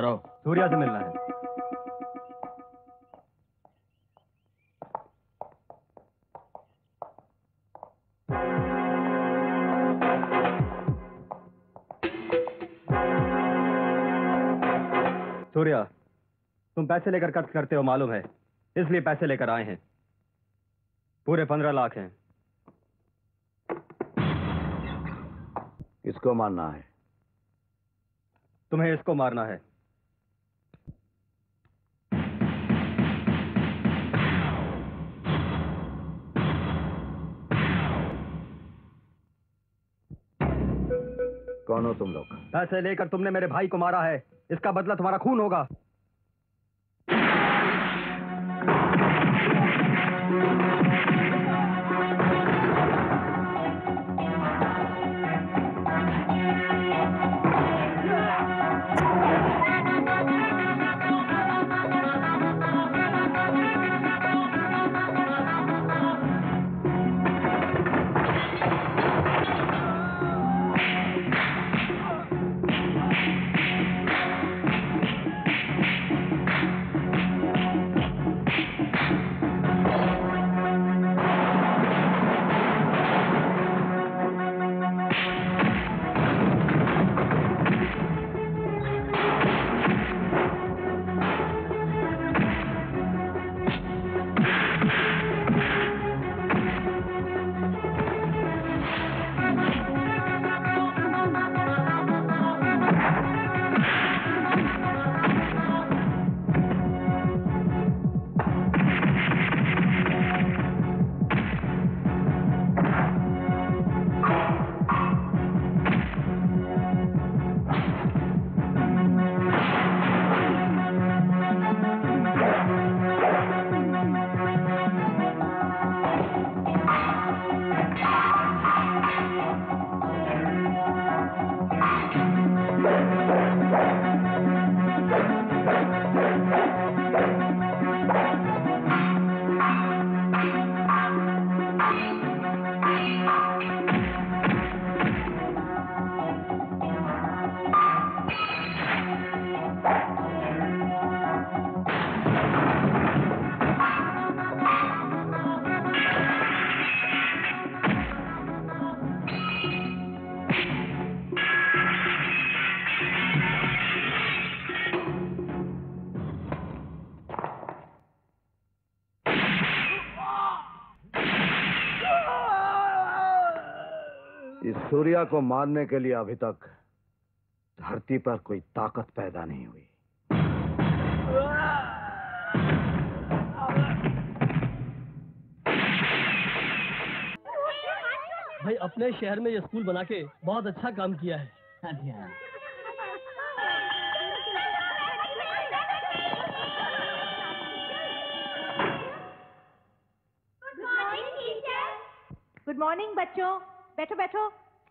ठहरो। सूर्या से मिलना है। सूर्या, तुम पैसे लेकर खर्च करते हो मालूम है, इसलिए पैसे लेकर आए हैं। पूरे 15 लाख हैं। इसको मारना है। तुम्हें इसको मारना है। कौन हो तुम लोग? पैसे लेकर तुमने मेरे भाई को मारा है, इसका बदला तुम्हारा खून होगा। सूर्या को मारने के लिए अभी तक धरती पर कोई ताकत पैदा नहीं हुई। भाई अपने शहर में ये स्कूल बना के बहुत अच्छा काम किया है। गुड मॉर्निंग बच्चों, बैठो बैठो।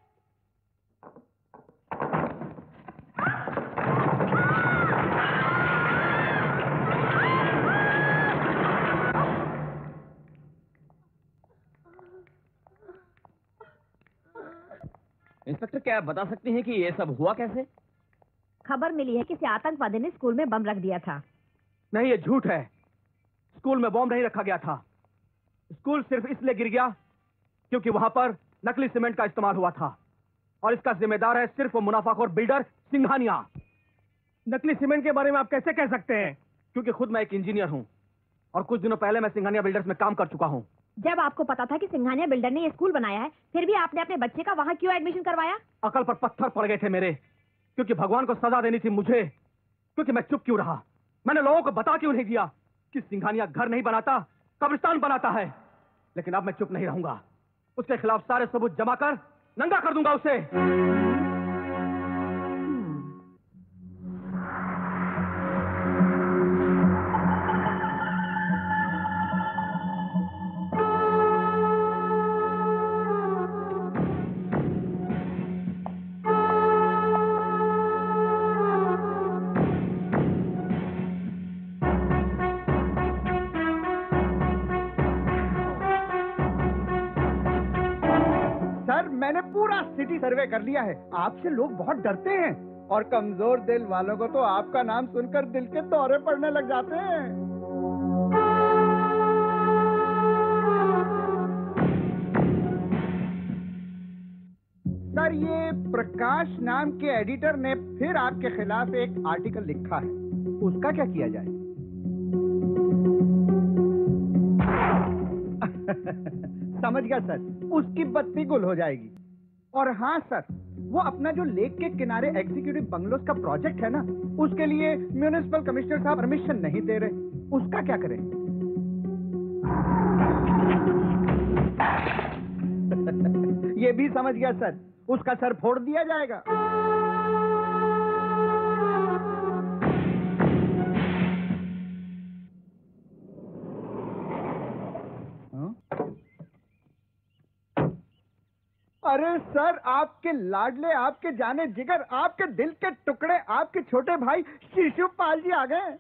इंस्पेक्टर, क्या आप बता सकती हैं कि ये सब हुआ कैसे? खबर मिली है कि किसी आतंकवादी ने स्कूल में बम रख दिया था। नहीं, ये झूठ है। स्कूल में बम नहीं रखा गया था। स्कूल सिर्फ इसलिए गिर गया क्योंकि वहां पर नकली सीमेंट का इस्तेमाल हुआ था, और इसका जिम्मेदार है सिर्फ वो मुनाफाखोर बिल्डर सिंघानिया। नकली सीमेंट के बारे में आप कैसे कह सकते हैं? क्योंकि खुद मैं एक इंजीनियर हूं और कुछ दिनों पहले मैं सिंघानिया बिल्डर्स में काम कर चुका हूं। जब आपको पता था कि सिंघानिया बिल्डर ने ये स्कूल बनाया है, फिर भी आपने अपने बच्चे का वहां क्यों एडमिशन करवाया? अकल पर पत्थर पड़ गए थे मेरे, क्योंकि भगवान को सजा देनी थी मुझे। क्योंकि मैं चुप क्यों रहा? मैंने लोगों को बता क्यों नहीं दिया कि सिंघानिया घर नहीं बनाता, कब्रिस्तान बनाता है? लेकिन अब मैं चुप नहीं रहूंगा। उसके खिलाफ सारे सबूत जमा कर नंगा कर दूंगा उसे। मैंने पूरा सिटी सर्वे कर लिया है। आपसे लोग बहुत डरते हैं। और कमजोर दिल वालों को तो आपका नाम सुनकर दिल के दौरे पड़ने लग जाते हैं। सर, ये प्रकाश नाम के एडिटर ने फिर आपके खिलाफ एक आर्टिकल लिखा है, उसका क्या किया जाए? समझ गया सर, उसकी बत्ती गुल हो जाएगी। और हाँ सर, वो अपना जो लेक के किनारे एग्जीक्यूटिव बंगलोज का प्रोजेक्ट है ना, उसके लिए म्युनिसिपल कमिश्नर साहब परमिशन नहीं दे रहे, उसका क्या करें? ये भी समझ गया सर, उसका सर फोड़ दिया जाएगा। अरे सर, आपके लाडले, आपके जाने जिगर, आपके दिल के टुकड़े, आपके छोटे भाई शिशुपाल जी आ गए।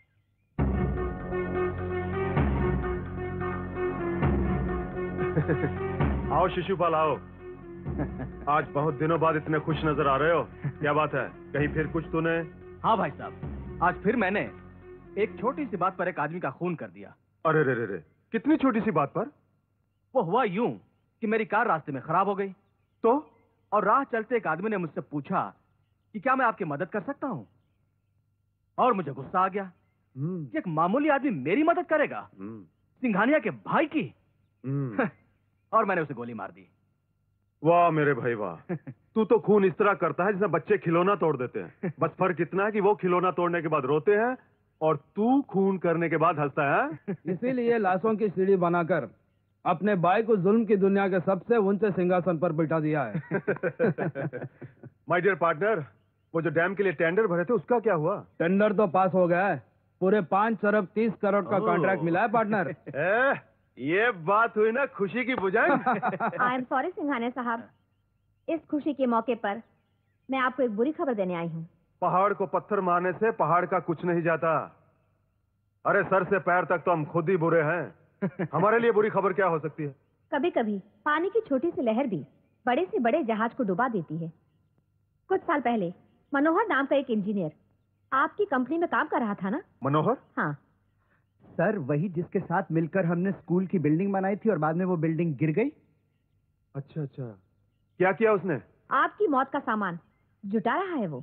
आओ शिशुपाल आओ। आज बहुत दिनों बाद इतने खुश नजर आ रहे हो, क्या बात है? कहीं फिर कुछ तूने? हाँ भाई साहब, आज फिर मैंने एक छोटी सी बात पर एक आदमी का खून कर दिया। अरे रे रे रे, कितनी छोटी सी बात पर? वो हुआ यूं कि मेरी कार रास्ते में खराब हो गई, तो और राह चलते एक आदमी ने मुझसे पूछा कि क्या मैं आपकी मदद कर सकता हूं, और मुझे गुस्सा आ गया कि एक मामूली आदमी मेरी मदद करेगा, सिंघानिया के भाई की। और मैंने उसे गोली मार दी। वाह मेरे भाई वाह, तू तो खून इस तरह करता है जैसे बच्चे खिलौना तोड़ देते हैं। बस फर्क इतना है कि वो खिलौना तोड़ने के बाद रोते हैं और तू खून करने के बाद हंसता है। इसीलिए लाशों की सीढ़ी बनाकर अपने भाई को जुल्म की दुनिया के सबसे ऊंचे सिंहासन पर बिठा दिया है। माय डियर पार्टनर, वो जो डैम के लिए टेंडर भरे थे उसका क्या हुआ? टेंडर तो पास हो गया है, पूरे 5 अरब 30 करोड़ का कॉन्ट्रैक्ट मिला है पार्टनर। ये बात हुई ना खुशी की बुझाई। आई एम सॉरी सिंघानिया साहब, इस खुशी के मौके पर मैं आपको एक बुरी खबर देने आई हूँ। पहाड़ को पत्थर मारने से पहाड़ का कुछ नहीं जाता। अरे सर से पैर तक तो हम खुद ही बुरे हैं। हमारे लिए बुरी खबर क्या हो सकती है? कभी कभी पानी की छोटी सी लहर भी बड़े से बड़े जहाज को डुबा देती है। कुछ साल पहले मनोहर नाम का एक इंजीनियर आपकी कंपनी में काम कर रहा था ना? मनोहर? हाँ सर, वही जिसके साथ मिलकर हमने स्कूल की बिल्डिंग बनाई थी और बाद में वो बिल्डिंग गिर गई। अच्छा अच्छा, क्या किया उसने? आपकी मौत का सामान जुटा रहा है वो।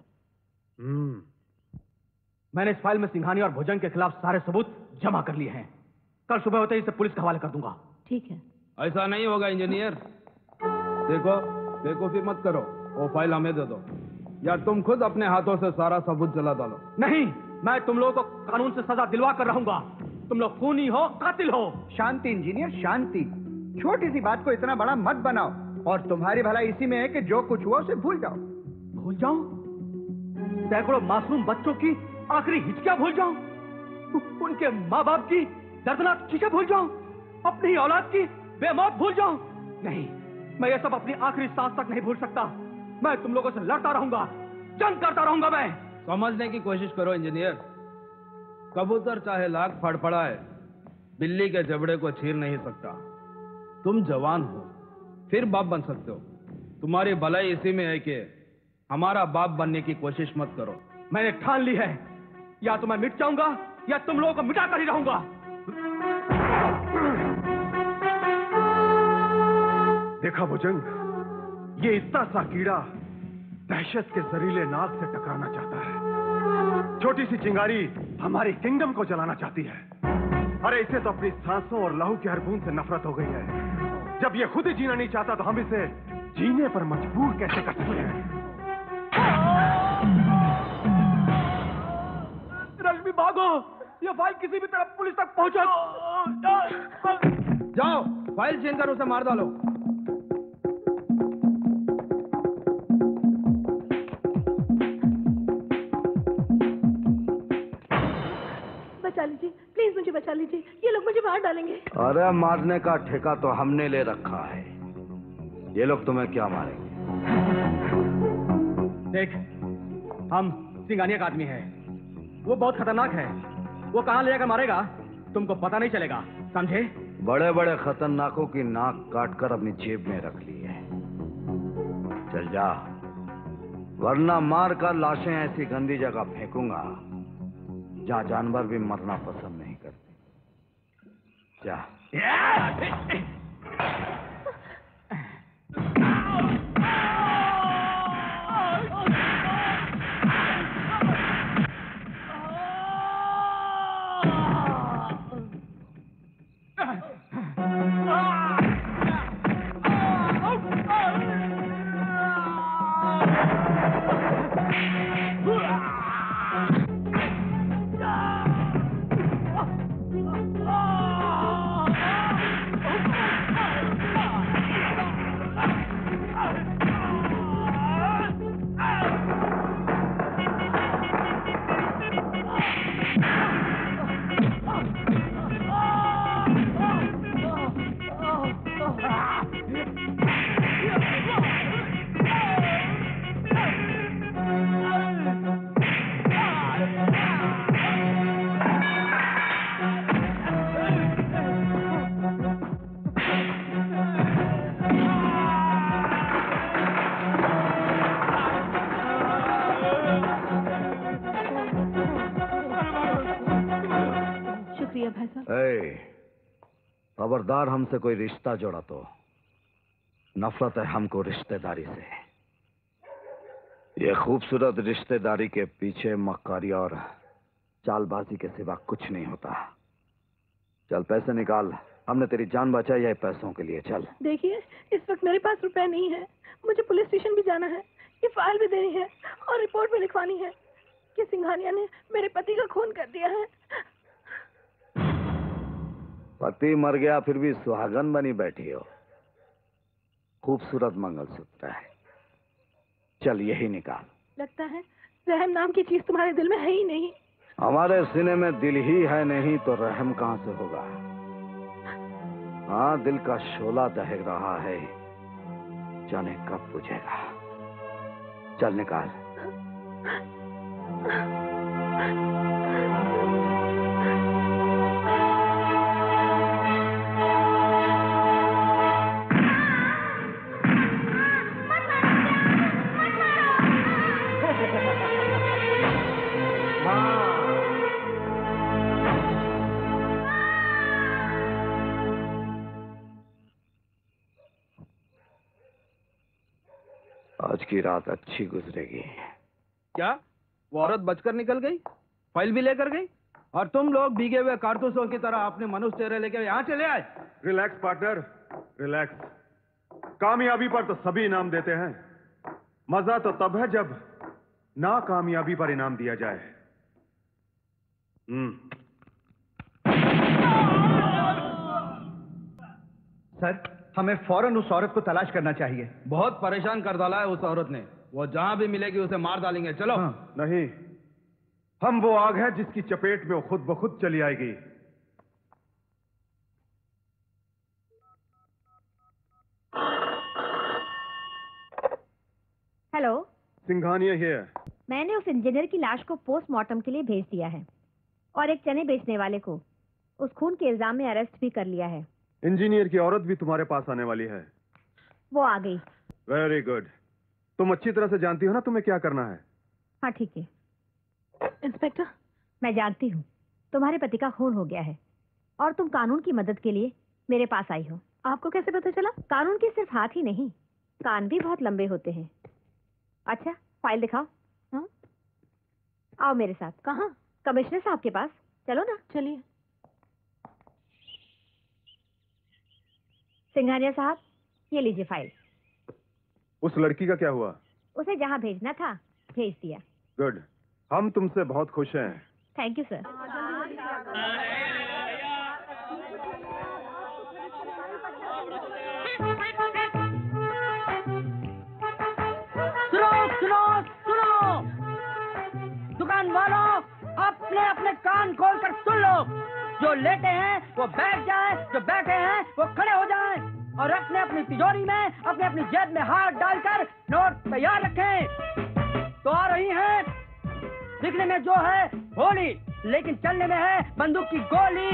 मैंने इस फाइल में सिंघानिया और भुजंग के खिलाफ सारे सबूत जमा कर लिए हैं। कल सुबह होते ही इसे पुलिस के हवाले कर दूंगा। ठीक है। ऐसा नहीं होगा इंजीनियर। देखो, बेवकूफी मत करो, वो फाइल हमें दे दो, या तुम खुद अपने हाथों से सारा सबूत जला डालो। नहीं, मैं तुम लोगों को कानून से सजा दिलवा कर रहूंगा। तुम लोग खूनी हो, कातिल हो। शांति इंजीनियर, शांति। छोटी सी बात को इतना बड़ा मत बनाओ, और तुम्हारी भलाई इसी में है कि जो कुछ हुआ उसे भूल जाओ। भूल जाऊं? सैकड़ों मासूम बच्चों की आखिरी हिचकियां भूल जाऊं? उनके माँ बाप की दर्दनाक चीजें भूल जाऊं? अपनी औलाद की बेमौत भूल जाऊं? नहीं, मैं ये सब अपनी आखिरी सांस तक नहीं भूल सकता। मैं तुम लोगों से लड़ता रहूंगा, जंग करता रहूंगा। मैं समझने की कोशिश करो इंजीनियर। कबूतर चाहे लाख फड़फड़ाए, बिल्ली के जबड़े को चीर नहीं सकता। तुम जवान हो, फिर बाप बन सकते हो। तुम्हारी भलाई इसी में है कि हमारा बाप बनने की कोशिश मत करो। मैंने ठान ली है, या तो मैं मिट जाऊंगा या तुम लोगों को मिटा कर ही रहूंगा। देखा भुजंग, ये इतना सा कीड़ा दहशत के जहरीले नाग से टकराना चाहता है। छोटी सी चिंगारी हमारी किंगडम को जलाना चाहती है। अरे इसे तो अपनी सांसों और लहू की हर बूंद से नफरत हो गई है। जब ये खुद ही जीना नहीं चाहता तो हम इसे जीने पर मजबूर कैसे कर सकते हैं? रश्मि भागो, ये फाइल किसी भी तरह पुलिस तक पहुंचा। जाओ, फाइल छीन कर उसे मार डालो। बचा लीजिए, प्लीज मुझे बचा लीजिए, ये लोग मुझे मार डालेंगे। अरे मारने का ठेका तो हमने ले रखा है, ये लोग तुम्हें क्या मारेंगे? देख, हम सिंघानिया का आदमी है, वो बहुत खतरनाक है। वो कहां ले जाकर मारेगा तुमको पता नहीं चलेगा, समझे? बड़े बड़े खतरनाकों की नाक काट कर अपनी जेब में रख ली है। चल जा, वरना मार कर लाशें ऐसी गंदी जगह फेंकूंगा जहां जानवर भी मरना पसंद नहीं करते। जा। खबरदार हमसे कोई रिश्ता जोड़ा तो नफरत है हमको रिश्तेदारी से। ये खूबसूरत रिश्तेदारी के पीछे मक्कारी और चालबाजी के सिवा कुछ नहीं होता। चल पैसे निकाल, हमने तेरी जान बचाई है पैसों के लिए। चल। देखिए इस वक्त मेरे पास रुपए नहीं है, मुझे पुलिस स्टेशन भी जाना है, ये फाइल भी देनी है और रिपोर्ट भी लिखवानी है कि सिंघानिया ने मेरे पति का खून कर दिया है। पति मर गया फिर भी सुहागन बनी बैठी हो। खूबसूरत मंगलसूत्र है, चल यही निकाल। लगता है रहम नाम की चीज तुम्हारे दिल में है ही नहीं। हमारे सीने में दिल ही है नहीं तो रहम कहां से होगा। हाँ, दिल का शोला दहक रहा है, जाने कब बुझेगा। चल निकाल। आज की रात अच्छी गुजरेगी। क्या वो औरत बचकर निकल गई, फाइल भी लेकर गई, और तुम लोग भीगे हुए कारतूसों की तरह अपने मनुष्य चेहरे लेकर यहाँ चले आए? Relax partner, relax. कामयाबी पर तो सभी इनाम देते हैं, मजा तो तब है जब नाकामयाबी पर इनाम दिया जाए। सर, हमें फौरन उस औरत को तलाश करना चाहिए। बहुत परेशान कर डाला है उस औरत ने, वो जहां भी मिलेगी उसे मार डालेंगे। चलो। हाँ। नहीं, हम वो आग है जिसकी चपेट में वो खुद ब खुद चली आएगी। Hello, Singhania here. मैंने उस इंजीनियर की लाश को पोस्टमार्टम के लिए भेज दिया है और एक चने बेचने वाले को उस खून के इल्जाम में अरेस्ट भी कर लिया है। इंजीनियर की औरत भी तुम्हारे पास आने वाली है। वो आ गई। Very good. तुम अच्छी तरह से जानती हो ना तुम्हें क्या करना है। हाँ ठीक है। इंस्पेक्टर, मैं जानती हूँ तुम्हारे पति का खून हो गया है और तुम कानून की मदद के लिए मेरे पास आई हो। आपको कैसे पता चला? कानून के सिर्फ हाथ ही नहीं, कान भी बहुत लंबे होते हैं। अच्छा, फाइल दिखाओ। हाँ? आओ मेरे साथ। कहाँ? कमिश्नर साहब के पास। चलो ना। चलिए। सिंघानिया साहब, ये लीजिए फाइल। उस लड़की का क्या हुआ? उसे जहाँ भेजना था भेज दिया। गुड, हम तुमसे बहुत खुश हैं। Thank you sir. सुनो सुनो सुनो, दुकान वालों अपने अपने कान खोलकर सुन लो। जो लेटे हैं वो बैठ जाएं, जो बैठे हैं वो खड़े हो जाएं और अपने अपनी तिजोरी में अपने अपनी जेब में हाथ डालकर नोट तैयार रखें। तो आ रही हैं, दिखने में जो है होली, लेकिन चलने में है बंदूक की गोली।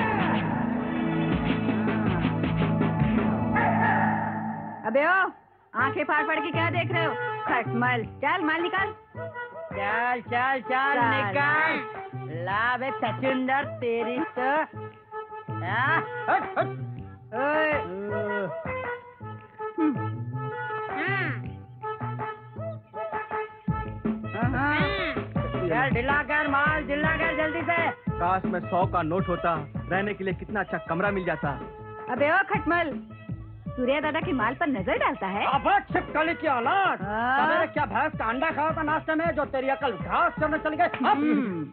अबे ओ, आंखें फाड़ फाड़ के क्या देख रहे हो? खटमल, चल माल निकाल। चल चल चल निकाल। ला बे सचुंदर तेरी तो। हट हट। चल ढिला कर माल, ढिला कर जल्दी से। काश में 100 का नोट होता, रहने के लिए कितना अच्छा कमरा मिल जाता। अबे ओ खटमल, सूर्या दादा के माल पर नजर डालता है? अब छिपकली की औलाद। सवेरे क्या भैंस का अंडा खाया था नाश्ते में, जो तेरी अकल घास चढ़ने चली गई।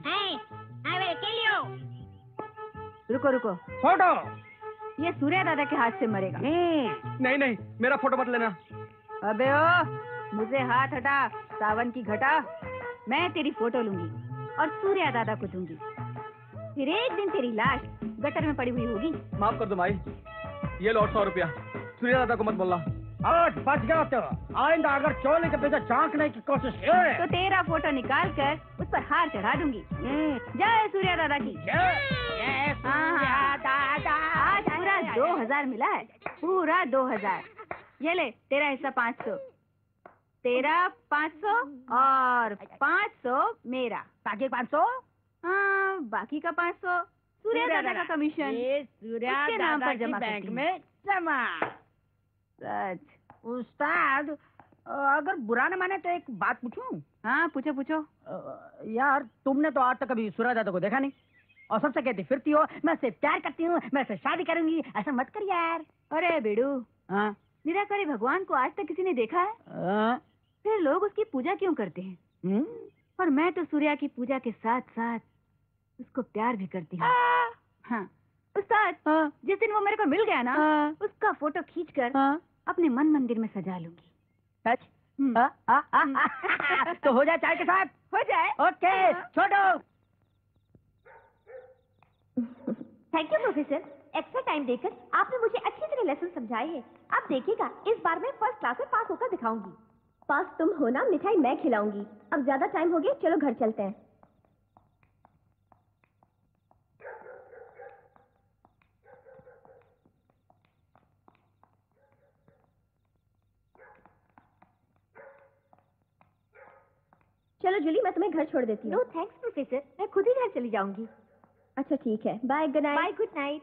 रुको रुको, फोटो। ये सूर्या दादा के हाथ से मरेगा। नहीं नहीं, मेरा फोटो मत लेना। अबे ओ, मुझे हाथ हटा, सावन की घटा। मैं तेरी फोटो लूंगी और सूर्या दादा को दूंगी। फिर एक दिन तेरी लाश गटर में पड़ी हुई होगी। माफ कर दो माई, ये लो 100 रुपया। सूर्या दादा को मत बोलना। आज बच गया तो आइंदा अगर चोली के पीछे झांकने की कोशिश की तो तेरा फोटो निकाल कर उस पर हार चढ़ा दूंगी। जय सूर्या दादा की। जय सूर्या दादा। आज पूरा 2000 मिला है, पूरा 2000। ये ले तेरा हिस्सा 500, तेरा 500 और 500 मेरा। बाकी 500? हाँ, बाकी का 500 सूर्या दादा का कमीशन। सूर्या उसके नाम दादा पर की जमा बैंक करती में जमा। सच। उस्ताद, अगर बुरा न माने तो एक बात पूछूं? हाँ पूछो पूछो। यार तुमने तो आज तक कभी सूर्या दादा को देखा नहीं, और सबसे कहती फिरती हो मैं इससे प्यार करती हूँ, मैं इससे शादी करूंगी। ऐसा मत कर यार। अरे बेडू, हाँ? निराकारी भगवान को आज तक किसी ने देखा है? फिर लोग उसकी पूजा क्यों करते हैं? और मैं तो सूर्या की पूजा के साथ साथ उसको प्यार भी करती हूँ। हाँ उस्ताद, जिस दिन वो मेरे को मिल गया ना, उसका फोटो खींचकर अपने मन मंदिर में सजा लूंगी। सच? तो हो जाए चाय के साथ? हो जाए। ओके छोड़ो। Thank you professor, extra time देकर आपने मुझे अच्छी तरह लेसन समझाए हैं। अब देखिएगा, इस बार मैं फर्स्ट क्लास में पास होकर दिखाऊंगी। पास तुम हो ना, मिठाई मैं खिलाऊंगी। अब ज्यादा टाइम हो गया, चलो घर चलते हैं। चलो जूली, मैं तुम्हें घर छोड़ देती हूँ। नो थैंक्स प्रोफेसर, मैं खुद ही घर चली जाऊंगी। अच्छा ठीक है, bye, good night. Bye, good night.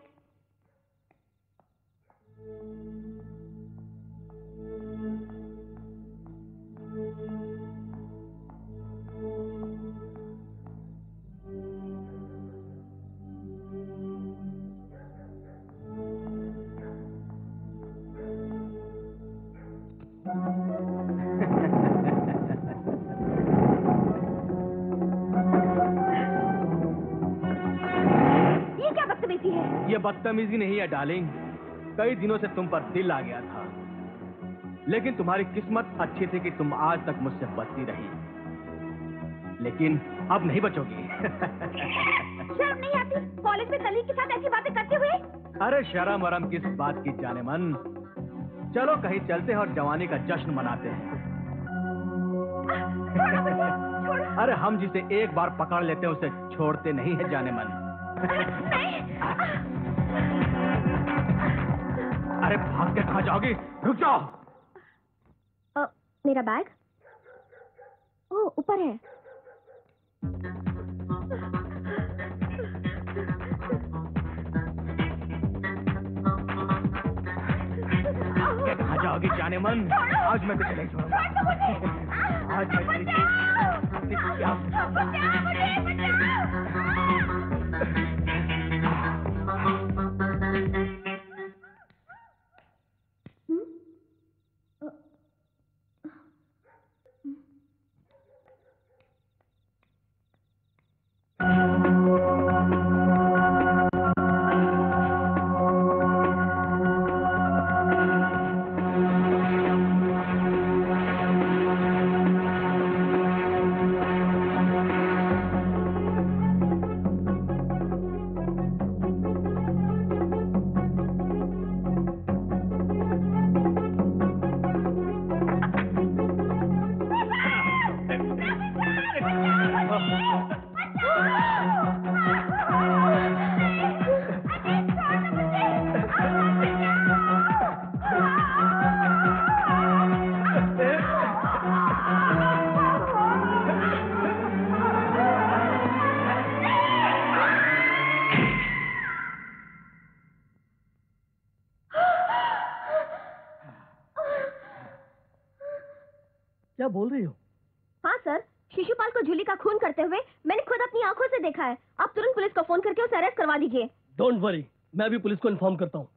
ये बदतमीजी नहीं है डार्लिंग, कई दिनों से तुम पर दिल आ गया था, लेकिन तुम्हारी किस्मत अच्छी थी कि तुम आज तक मुझसे बचती रही, लेकिन अब नहीं बचोगी। शर्म नहीं आती कॉलेज में कलीग के साथ ऐसी बातें करते हुए? अरे शर्म वरम किस बात की जाने मन, चलो कहीं चलते हैं और जवानी का जश्न मनाते हैं। अरे हम जिसे एक बार पकड़ लेते हैं उसे छोड़ते नहीं है जाने मन। अरे भाग के कहाँ जाओगी, रुक जाओ। मेरा बैग? ओ ऊपर है। कहाँ जाओगी जाने मन, आज मैं तुझे नहीं छोड़ूंगा। आज मैं तेरी क्या बोल रही हो? हाँ सर, शिशुपाल को जूली का खून करते हुए मैंने खुद अपनी आंखों से देखा है। आप तुरंत पुलिस को फोन करके उसे अरेस्ट करवा दीजिए। डोंट वरी, मैं भी पुलिस को इन्फॉर्म करता हूँ।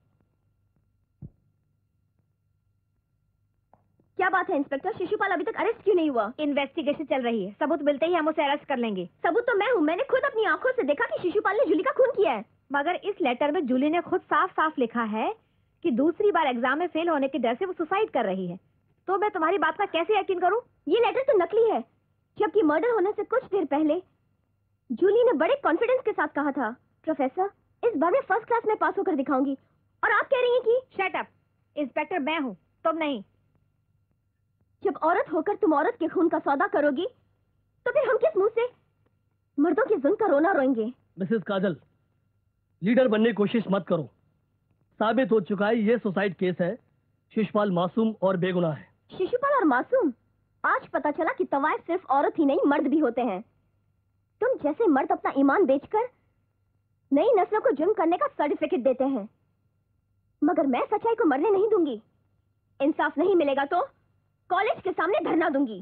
क्या बात है इंस्पेक्टर, शिशुपाल अभी तक अरेस्ट क्यों नहीं हुआ? इन्वेस्टिगेशन चल रही है, सबूत मिलते ही हम उसे अरेस्ट कर लेंगे। सबूत तो मैं हूँ, मैंने खुद अपनी आंखों से देखा कि शिशुपाल ने जूली का खून किया है। मगर इस लेटर में जूली ने खुद साफ साफ लिखा है कि दूसरी बार एग्जाम में फेल होने के डर से वो सुसाइड कर रही है। तो मैं तुम्हारी बात का कैसे यकीन करूं? ये लेटर तो नकली है, जबकि मर्डर होने से कुछ देर पहले जूली ने बड़े कॉन्फिडेंस के साथ कहा था, प्रोफेसर इस बार मैं फर्स्ट क्लास में पास होकर दिखाऊंगी। और आप कह रही हैं कि शट अप, इंस्पेक्टर मैं हूं, तुम नहीं। जब औरत होकर तुम औरत के खून का सौदा करोगी तो फिर हम किस मुंह से मर्दों के जुल्म का रोना रोएंगे? मिसेस काजल, लीडर बनने की कोशिश मत करो। साबित हो चुका है ये सुसाइड केस है। शिशुपाल मासूम और बेगुनाह है। शिशुपाल और मासूम? आज पता चला कि तवायफ सिर्फ औरत ही नहीं मर्द भी होते हैं। तुम जैसे मर्द अपना ईमान बेचकर नई नस्लों को जुर्म करने का सर्टिफिकेट देते हैं, मगर मैं सच्चाई को मरने नहीं दूंगी। इंसाफ नहीं मिलेगा तो कॉलेज के सामने धरना दूंगी।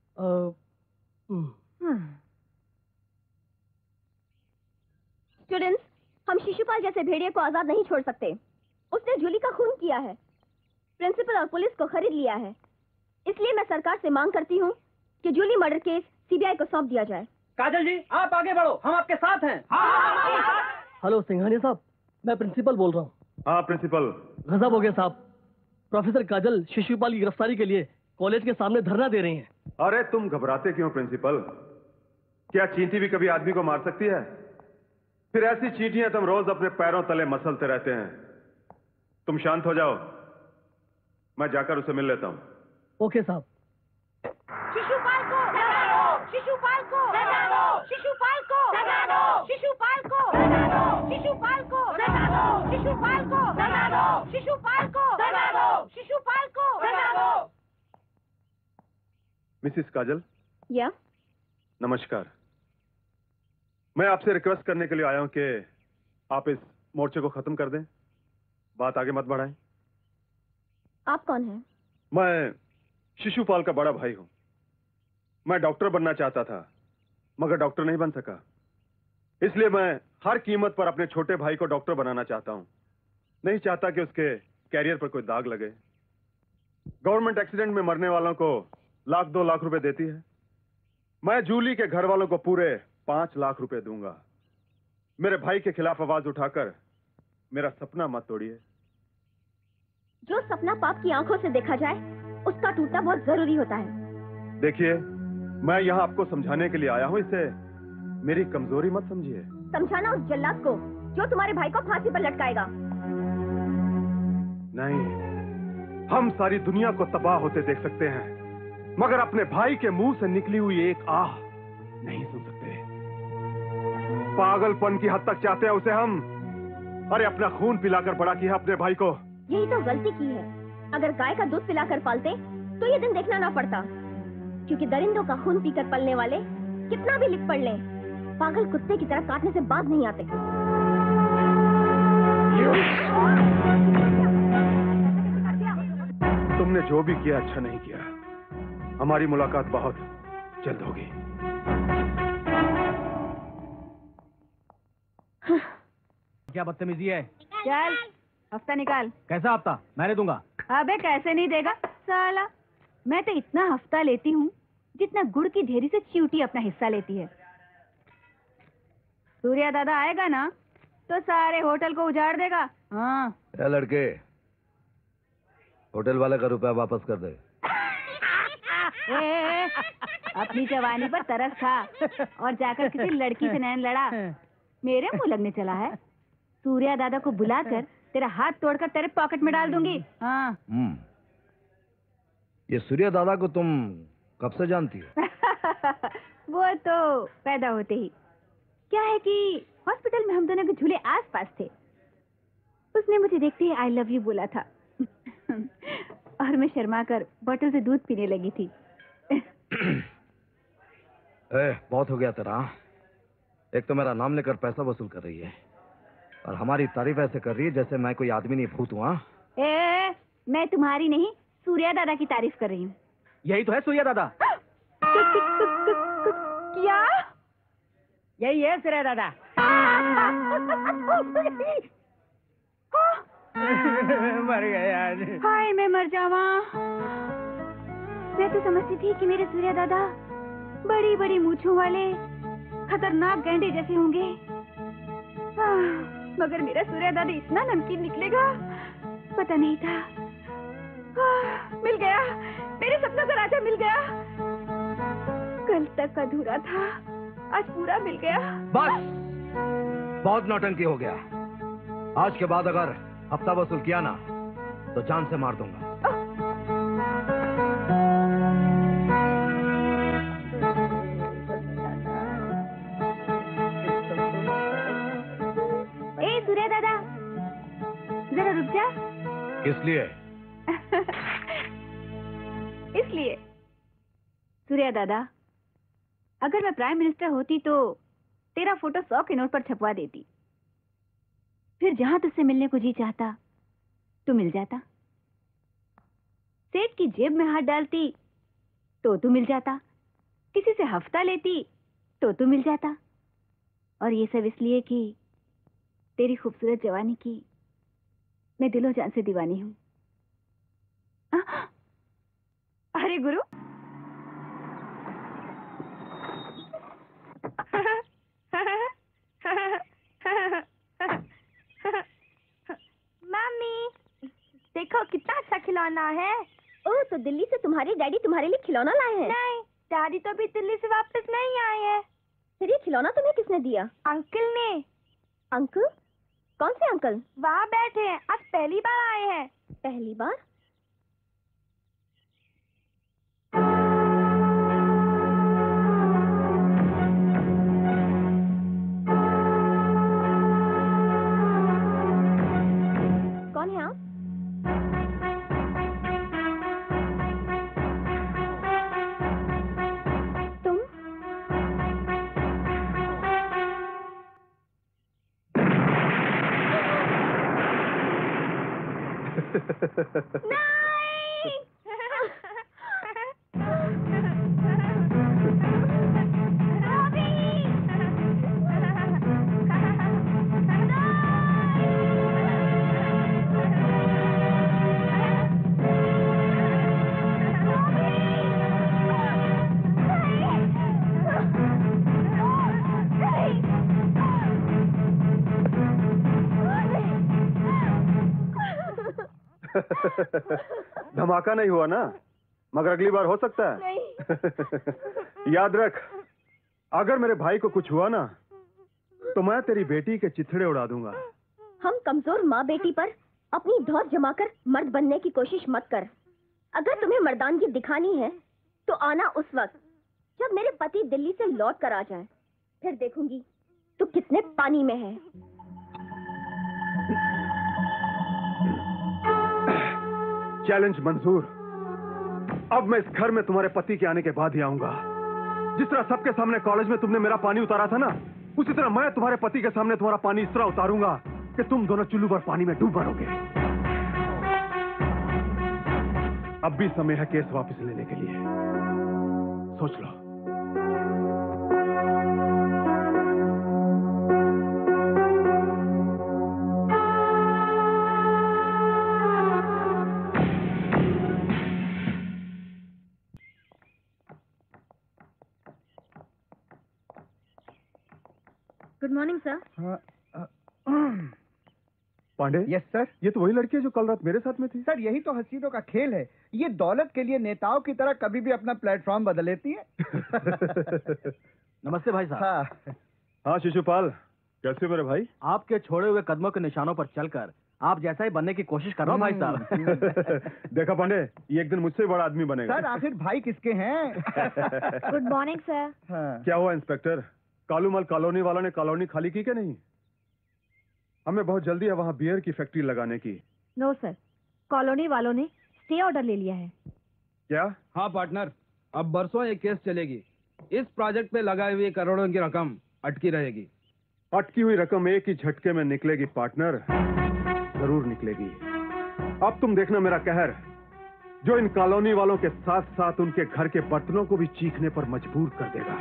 स्टूडेंट्स, हम शिशुपाल जैसे भेड़िए को आजाद नहीं छोड़ सकते। उसने जूली का खून किया है, प्रिंसिपल और पुलिस को खरीद लिया है। इसलिए मैं सरकार से मांग करती हूँ कि जूली मर्डर केस सीबीआई को सौंप दिया जाए। काजल जी, आप आगे बढ़ो, हम आपके साथ हैं। हेलो सिंघानिया साहब, मैं प्रिंसिपल बोल रहा हूँ। हाँ प्रिंसिपल। गजब हो गया साहब, प्रोफेसर काजल शिशुपाल की गिरफ्तारी के लिए कॉलेज के सामने धरना दे रही हैं। अरे तुम घबराते क्यों प्रिंसिपल? क्या चींटी भी कभी आदमी को मार सकती है? फिर ऐसी चींटियां तुम रोज अपने पैरों तले मसलते रहते हैं। तुम शांत हो जाओ, मैं जाकर उसे मिल लेता हूं। ओके साहब। शिशुपाल को सजा दो, शिशुपाल को सजा दो, शिशुपाल को सजा दो, शिशुपाल को सजा दो, शिशुपाल को सजा दो, शिशुपाल को सजा दो, शिशुपाल को सजा दो, शिशुपाल को सजा दो। मिसिस काजल। या नमस्कार। मैं आपसे रिक्वेस्ट करने के लिए आया हूं कि आप इस मोर्चे को खत्म कर दें, बात आगे मत बढ़ाएं। आप कौन हैं? मैं शिशुपाल का बड़ा भाई हूं। मैं डॉक्टर बनना चाहता था, मगर डॉक्टर नहीं बन सका। इसलिए मैं हर कीमत पर अपने छोटे भाई को डॉक्टर बनाना चाहता हूं। नहीं चाहता कि उसके कैरियर पर कोई दाग लगे। गवर्नमेंट एक्सीडेंट में मरने वालों को 1-2 लाख रुपए देती है। मैं जूली के घर वालों को पूरे 5 लाख रुपए दूंगा। मेरे भाई के खिलाफ आवाज उठाकर मेरा सपना मत तोड़िए। जो सपना पाप की आंखों से देखा जाए, उसका टूटना बहुत जरूरी होता है। देखिए, मैं यहाँ आपको समझाने के लिए आया हूँ, इसे मेरी कमजोरी मत समझिए। समझाना उस जल्लाद को जो तुम्हारे भाई को फांसी पर लटकाएगा। नहीं, हम सारी दुनिया को तबाह होते देख सकते हैं, मगर अपने भाई के मुंह से निकली हुई एक आह नहीं सुन सकते। पागलपन की हद तक चाहते हैं उसे हम। अरे अपना खून पिलाकर बड़ा किया अपने भाई को। यही तो गलती की है। अगर गाय का दूध पिलाकर पालते तो ये दिन देखना ना पड़ता। क्योंकि दरिंदों का खून पीकर पलने वाले कितना भी लिख पढ़ लें, पागल कुत्ते की तरह काटने से बाज नहीं आते। तुमने जो भी किया अच्छा नहीं किया। हमारी मुलाकात बहुत जल्द होगी। क्या बदतमीजी है? चल हफ्ता निकाल। कैसा हफ्ता? मैंने दूंगा। अबे कैसे नहीं देगा साला? मैं तो इतना हफ्ता लेती हूँ जितना गुड़ की ढेरी से चींटी अपना हिस्सा लेती है। सूर्या दादा आएगा ना तो सारे होटल को उजाड़ देगा। हाँ। ए लड़के, होटल वाले का रुपया वापस कर दे। ए, अपनी जवानी पर तरस खा और जाकर किसी लड़की से नैन लड़ा। मेरे मुंह लगने चला है। सूर्या दादा को बुलाकर तेरा हाथ तोड़कर तेरे पॉकेट में डाल दूंगी। हाँ। ये सूर्या दादा को तुम कब से जानती हो? वो तो पैदा होते ही। क्या है कि हॉस्पिटल में हम दोनों के झूले आस पास थे। उसने मुझे देखते ही आई लव यू बोला था और मैं शर्मा कर बोतल से दूध पीने लगी थी। बहुत हो गया तेरा। एक तो मेरा नाम लेकर पैसा वसूल कर रही है और हमारी तारीफ ऐसे कर रही है जैसे मैं कोई आदमी नहीं भूत हूँ। मैं तुम्हारी नहीं सूर्या दादा की तारीफ कर रही हूँ। यही तो है सूर्या दादा। क्या? यही है सूर्या दादा। मर गया। हाय मैं मर जावा। मैं तो समझती थी कि मेरे सूर्या दादा बड़ी बड़ी मूंछों वाले खतरनाक गैंडे जैसे होंगे, मगर मेरा सूर्या दादा इतना नमकीन निकलेगा पता नहीं था। मिल गया, मेरे सपनों का राजा मिल गया। कल तक अधूरा था, आज पूरा मिल गया। बस, बहुत नौटंकी हो गया। आज के बाद अगर हफ्ता वसूल किया ना तो जान से मार दूंगा। ए सूर्या दादा, जरा रुक जा। किस लिए? इसलिए सूर्या दादा, अगर मैं प्राइम मिनिस्टर होती तो तेरा फोटो 100 के नोट पर छपवा देती, फिर जहां तुझसे मिलने को जी चाहता तू मिल जाता। सेठ की जेब में हाथ डालती तो तू मिल जाता, किसी से हफ्ता लेती तो तू मिल जाता। और ये सब इसलिए कि तेरी खूबसूरत जवानी की मैं दिलो जान से दीवानी हूँ। अरे गुरु, मम्मी देखो कितना अच्छा खिलौना है। ओह, तो दिल्ली से तुम्हारे डैडी तुम्हारे लिए खिलौना लाए हैं? नहीं, डैडी तो अभी दिल्ली से वापस नहीं आए हैं। फिर ये खिलौना तुम्हें किसने दिया? अंकल ने। अंकल? कौन से अंकल? वहाँ बैठे हैं, आज पहली बार आए हैं। पहली बार? कौन है आप? तुम? नहीं! धमाका नहीं हुआ ना, मगर अगली बार हो सकता है। नहीं। याद रख, अगर मेरे भाई को कुछ हुआ ना तो मैं तेरी बेटी के चिथड़े उड़ा दूंगा। हम कमजोर माँ बेटी पर अपनी धौंस जमाकर मर्द बनने की कोशिश मत कर। अगर तुम्हें मर्दानगी दिखानी है तो आना उस वक्त जब मेरे पति दिल्ली से लौट कर आ जाएं। फिर देखूंगी तू कितने पानी में है। चैलेंज मंजूर। अब मैं इस घर में तुम्हारे पति के आने के बाद ही आऊंगा। जिस तरह सबके सामने कॉलेज में तुमने मेरा पानी उतारा था ना, उसी तरह मैं तुम्हारे पति के सामने तुम्हारा पानी इस तरह उतारूंगा कि तुम दोनों चुल्लू भर पानी में डूब मरोगे। अब भी समय है केस वापस लेने के लिए। सोच लो। Good morning sir. Pandey? Yes sir. ये तो वही लड़की है जो कल रात मेरे साथ में थी। सर यही तो हसीनों का खेल है। ये दौलत के लिए नेताओं की तरह कभी भी अपना प्लेटफॉर्म बदल लेती है। नमस्ते भाई साहब। हाँ। हाँ शिशुपाल, कैसे मेरे भाई? आपके छोड़े हुए कदमों के निशानों पर चलकर आप जैसा ही बनने की कोशिश कर रहा हूँ भाई साहब। देखा पांडे, ये एक दिन मुझसे बड़ा आदमी बनेगा। सर आखिर भाई किसके हैं? Good morning sir. हाँ। क्या हुआ इंस्पेक्टर, कालूमल कॉलोनी वालों ने कॉलोनी खाली की क्या नहीं? हमें बहुत जल्दी है वहाँ बियर की फैक्ट्री लगाने की। नो सर, कॉलोनी वालों ने स्टे ऑर्डर ले लिया है। क्या? हाँ पार्टनर, अब बरसों ये केस चलेगी। इस प्रोजेक्ट पे लगाई हुई करोड़ों की रकम अटकी रहेगी। अटकी हुई रकम एक ही झटके में निकलेगी पार्टनर, जरूर निकलेगी। अब तुम देखना मेरा कहर। जो इन कॉलोनी वालों के साथ साथ उनके घर के बर्तनों को भी चीखने पर मजबूर कर देगा।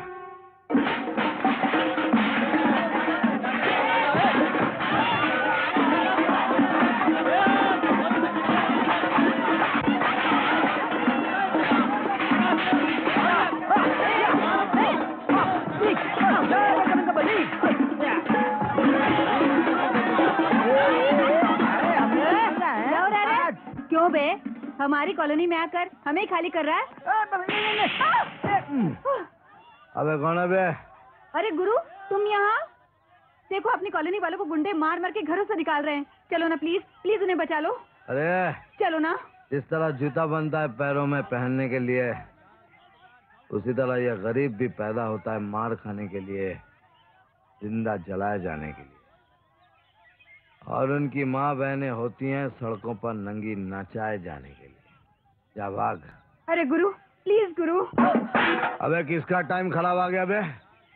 क्यों बे, हमारी कॉलोनी में आकर हमें खाली कर रहा है? अबे कौन है बे? अरे गुरु, तुम यहाँ देखो, अपनी कॉलोनी वालों को गुंडे मार मार के घरों से निकाल रहे हैं। चलो ना प्लीज, प्लीज उन्हें बचा लो। अरे चलो ना। जिस तरह जूता बनता है पैरों में पहनने के लिए, उसी तरह यह गरीब भी पैदा होता है मार खाने के लिए, जिंदा जलाए जाने के लिए। और उनकी माँ बहनें होती हैं सड़कों पर नंगी नचाए जाने के लिए। जा भाग। अरे गुरु, प्लीज गुरु। अबे किसका टाइम खराब आ गया बे?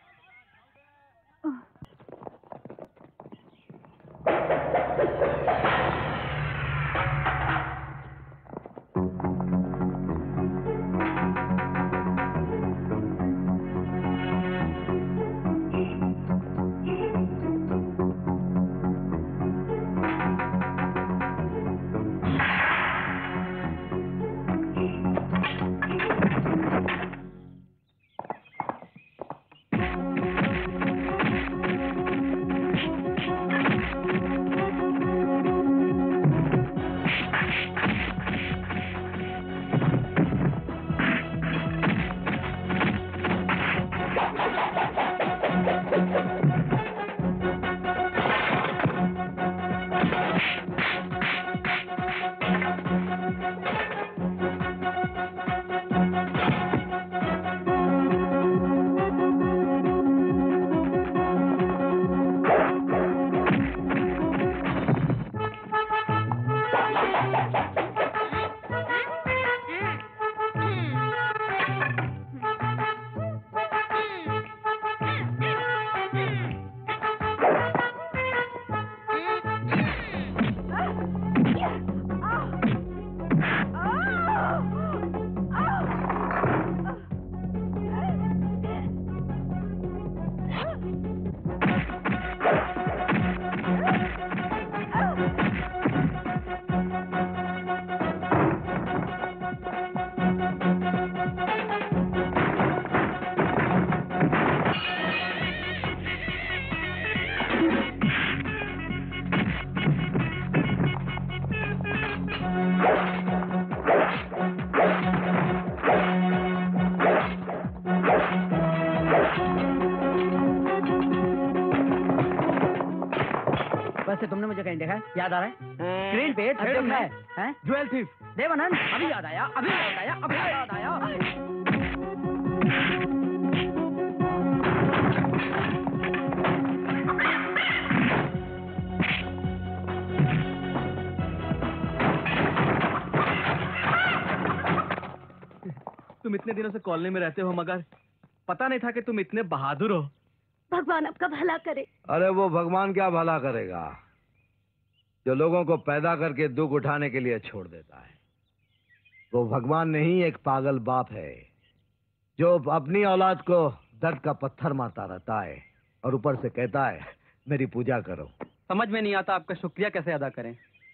वैसे तुमने मुझे कहीं देखा है? याद आ रहा है? स्क्रीन पे थर्ड है, हैं? Jewel thief Devanand. अभी याद आया, अभी याद आया, अभी याद आया। तुम इतने दिनों से कॉलोनी में रहते हो मगर पता नहीं था कि तुम इतने बहादुर हो। भगवान आपका भला करे। अरे वो भगवान क्या भला करेगा जो लोगों को पैदा करके दुख उठाने के लिए छोड़ देता है। वो भगवान नहीं, एक पागल बाप है जो अपनी औलाद को दर्द का पत्थर मारता रहता है और ऊपर से कहता है मेरी पूजा करो। समझ में नहीं आता आपका शुक्रिया कैसे अदा करें।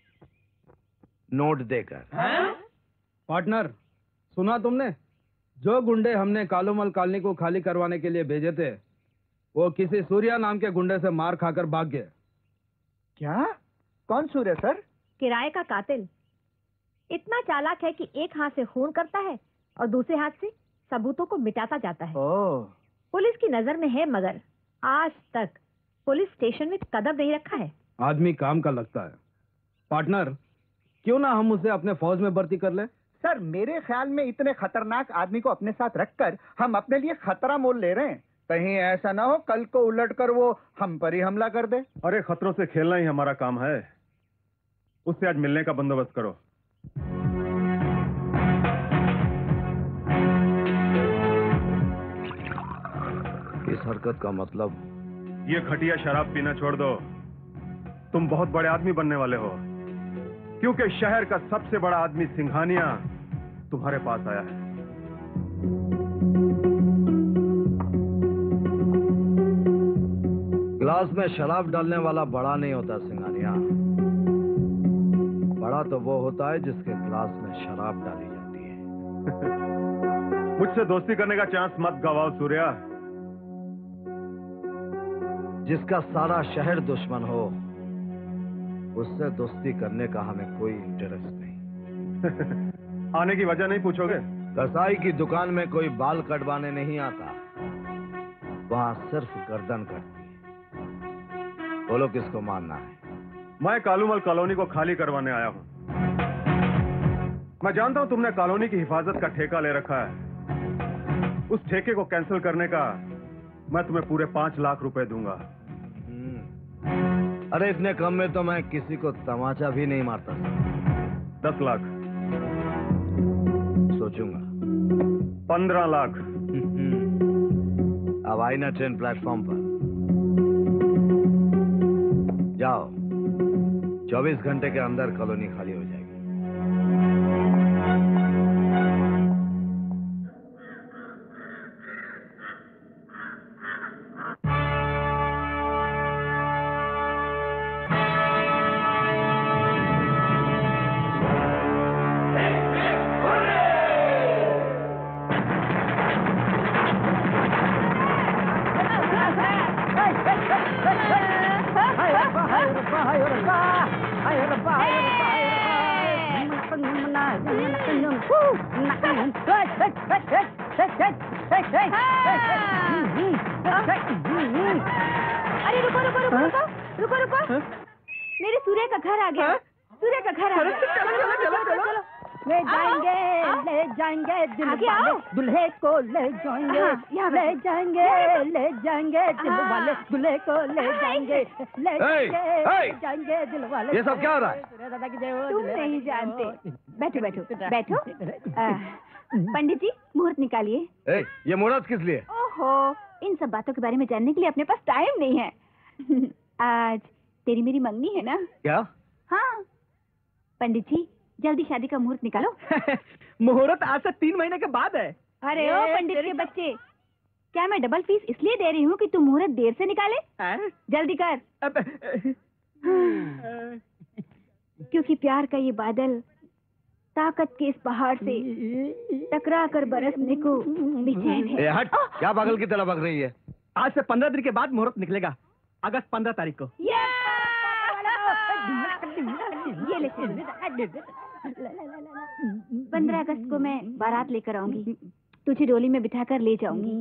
नोट देकर। पार्टनर, सुना तुमने? जो गुंडे हमने कालोमल कॉलोनी को खाली करवाने के लिए भेजे थे, वो किसी सूर्या नाम के गुंडे से मार खाकर भाग गए। क्या? कौन सूर्य सर? किराए का कातिल। इतना चालाक है कि एक हाथ से खून करता है और दूसरे हाथ से सबूतों को मिटाता जाता है। ओह। पुलिस की नजर में है मगर आज तक पुलिस स्टेशन में कदम नहीं रखा है। आदमी काम का लगता है। पार्टनर, क्यों ना हम उसे अपने फौज में भर्ती कर ले? सर मेरे ख्याल में इतने खतरनाक आदमी को अपने साथ रखकर हम अपने लिए खतरा मोल ले रहे हैं। कहीं ऐसा ना हो कल को उलटकर वो हम पर ही हमला कर दे। अरे खतरों से खेलना ही हमारा काम है। उससे आज मिलने का बंदोबस्त करो। इस हरकत का मतलब? ये खटिया शराब पीना छोड़ दो। तुम बहुत बड़े आदमी बनने वाले हो, क्योंकि शहर का सबसे बड़ा आदमी सिंघानिया तुम्हारे पास आया है। ग्लास में शराब डालने वाला बड़ा नहीं होता सिंघानिया। बड़ा तो वो होता है जिसके ग्लास में शराब डाली जाती है। मुझसे दोस्ती करने का चांस मत गवाओ सूर्या। जिसका सारा शहर दुश्मन हो उससे दोस्ती करने का हमें कोई इंटरेस्ट नहीं। आने की वजह नहीं पूछोगे? कसाई की दुकान में कोई बाल कटवाने नहीं आता, वहां सिर्फ गर्दन कटती है। बोलो किसको मानना है? मैं कालूमल कॉलोनी को खाली करवाने आया हूं। मैं जानता हूं तुमने कॉलोनी की हिफाजत का ठेका ले रखा है। उस ठेके को कैंसिल करने का मैं तुम्हें पूरे 5 लाख रुपए दूंगा। अरे इतने कम में तो मैं किसी को तमाचा भी नहीं मारता। 10 लाख। सोचूंगा। 15 लाख। अब आई ना ट्रेन प्लेटफॉर्म पर। जाओ, 24 घंटे के अंदर कॉलोनी खाली हो जाएगी। अरे रुको रुको रुको रुको रुको रुको, मेरे सूर्य का घर आ गया। सूर्य का घर आ गया। चलो ले जाएंगे दिल वाले दूल्हे को ले जाएंगे, ले जाएंगे दिल वाले दूल्हे को ले जाएंगे, ले जाएंगे दिल वाले। ये सब क्या हो रहा है? तुम नहीं जानते। बैठो बैठो बैठो। पंडित जी मुहूर्त निकालिए। ये मुहूर्त किस लिए? ओहो, इन सब बातों के बारे में जानने के लिए अपने पास टाइम नहीं है। आज तेरी मेरी मंगनी है ना? क्या? हाँ पंडित जी, जल्दी शादी का मुहूर्त निकालो। मुहूर्त आज से 3 महीने के बाद है। अरे ओ पंडित के बच्चे, क्या मैं डबल फीस इसलिए दे रही हूँ कि तुम मुहूर्त देर से निकाले? जल्दी कर। क्योंकि प्यार का ये बादल ताकत के इस पहाड़ से टकरा कर बरसने को बेचैन है। हट, क्या पागल की तरह बक रही है? आज से 15 दिन के बाद मुहूर्त निकलेगा, अगस्त 15 तारीख को। ये ले 15 अगस्त को मैं बारात लेकर आऊंगी, तुझे डोली में बिठाकर ले जाऊंगी।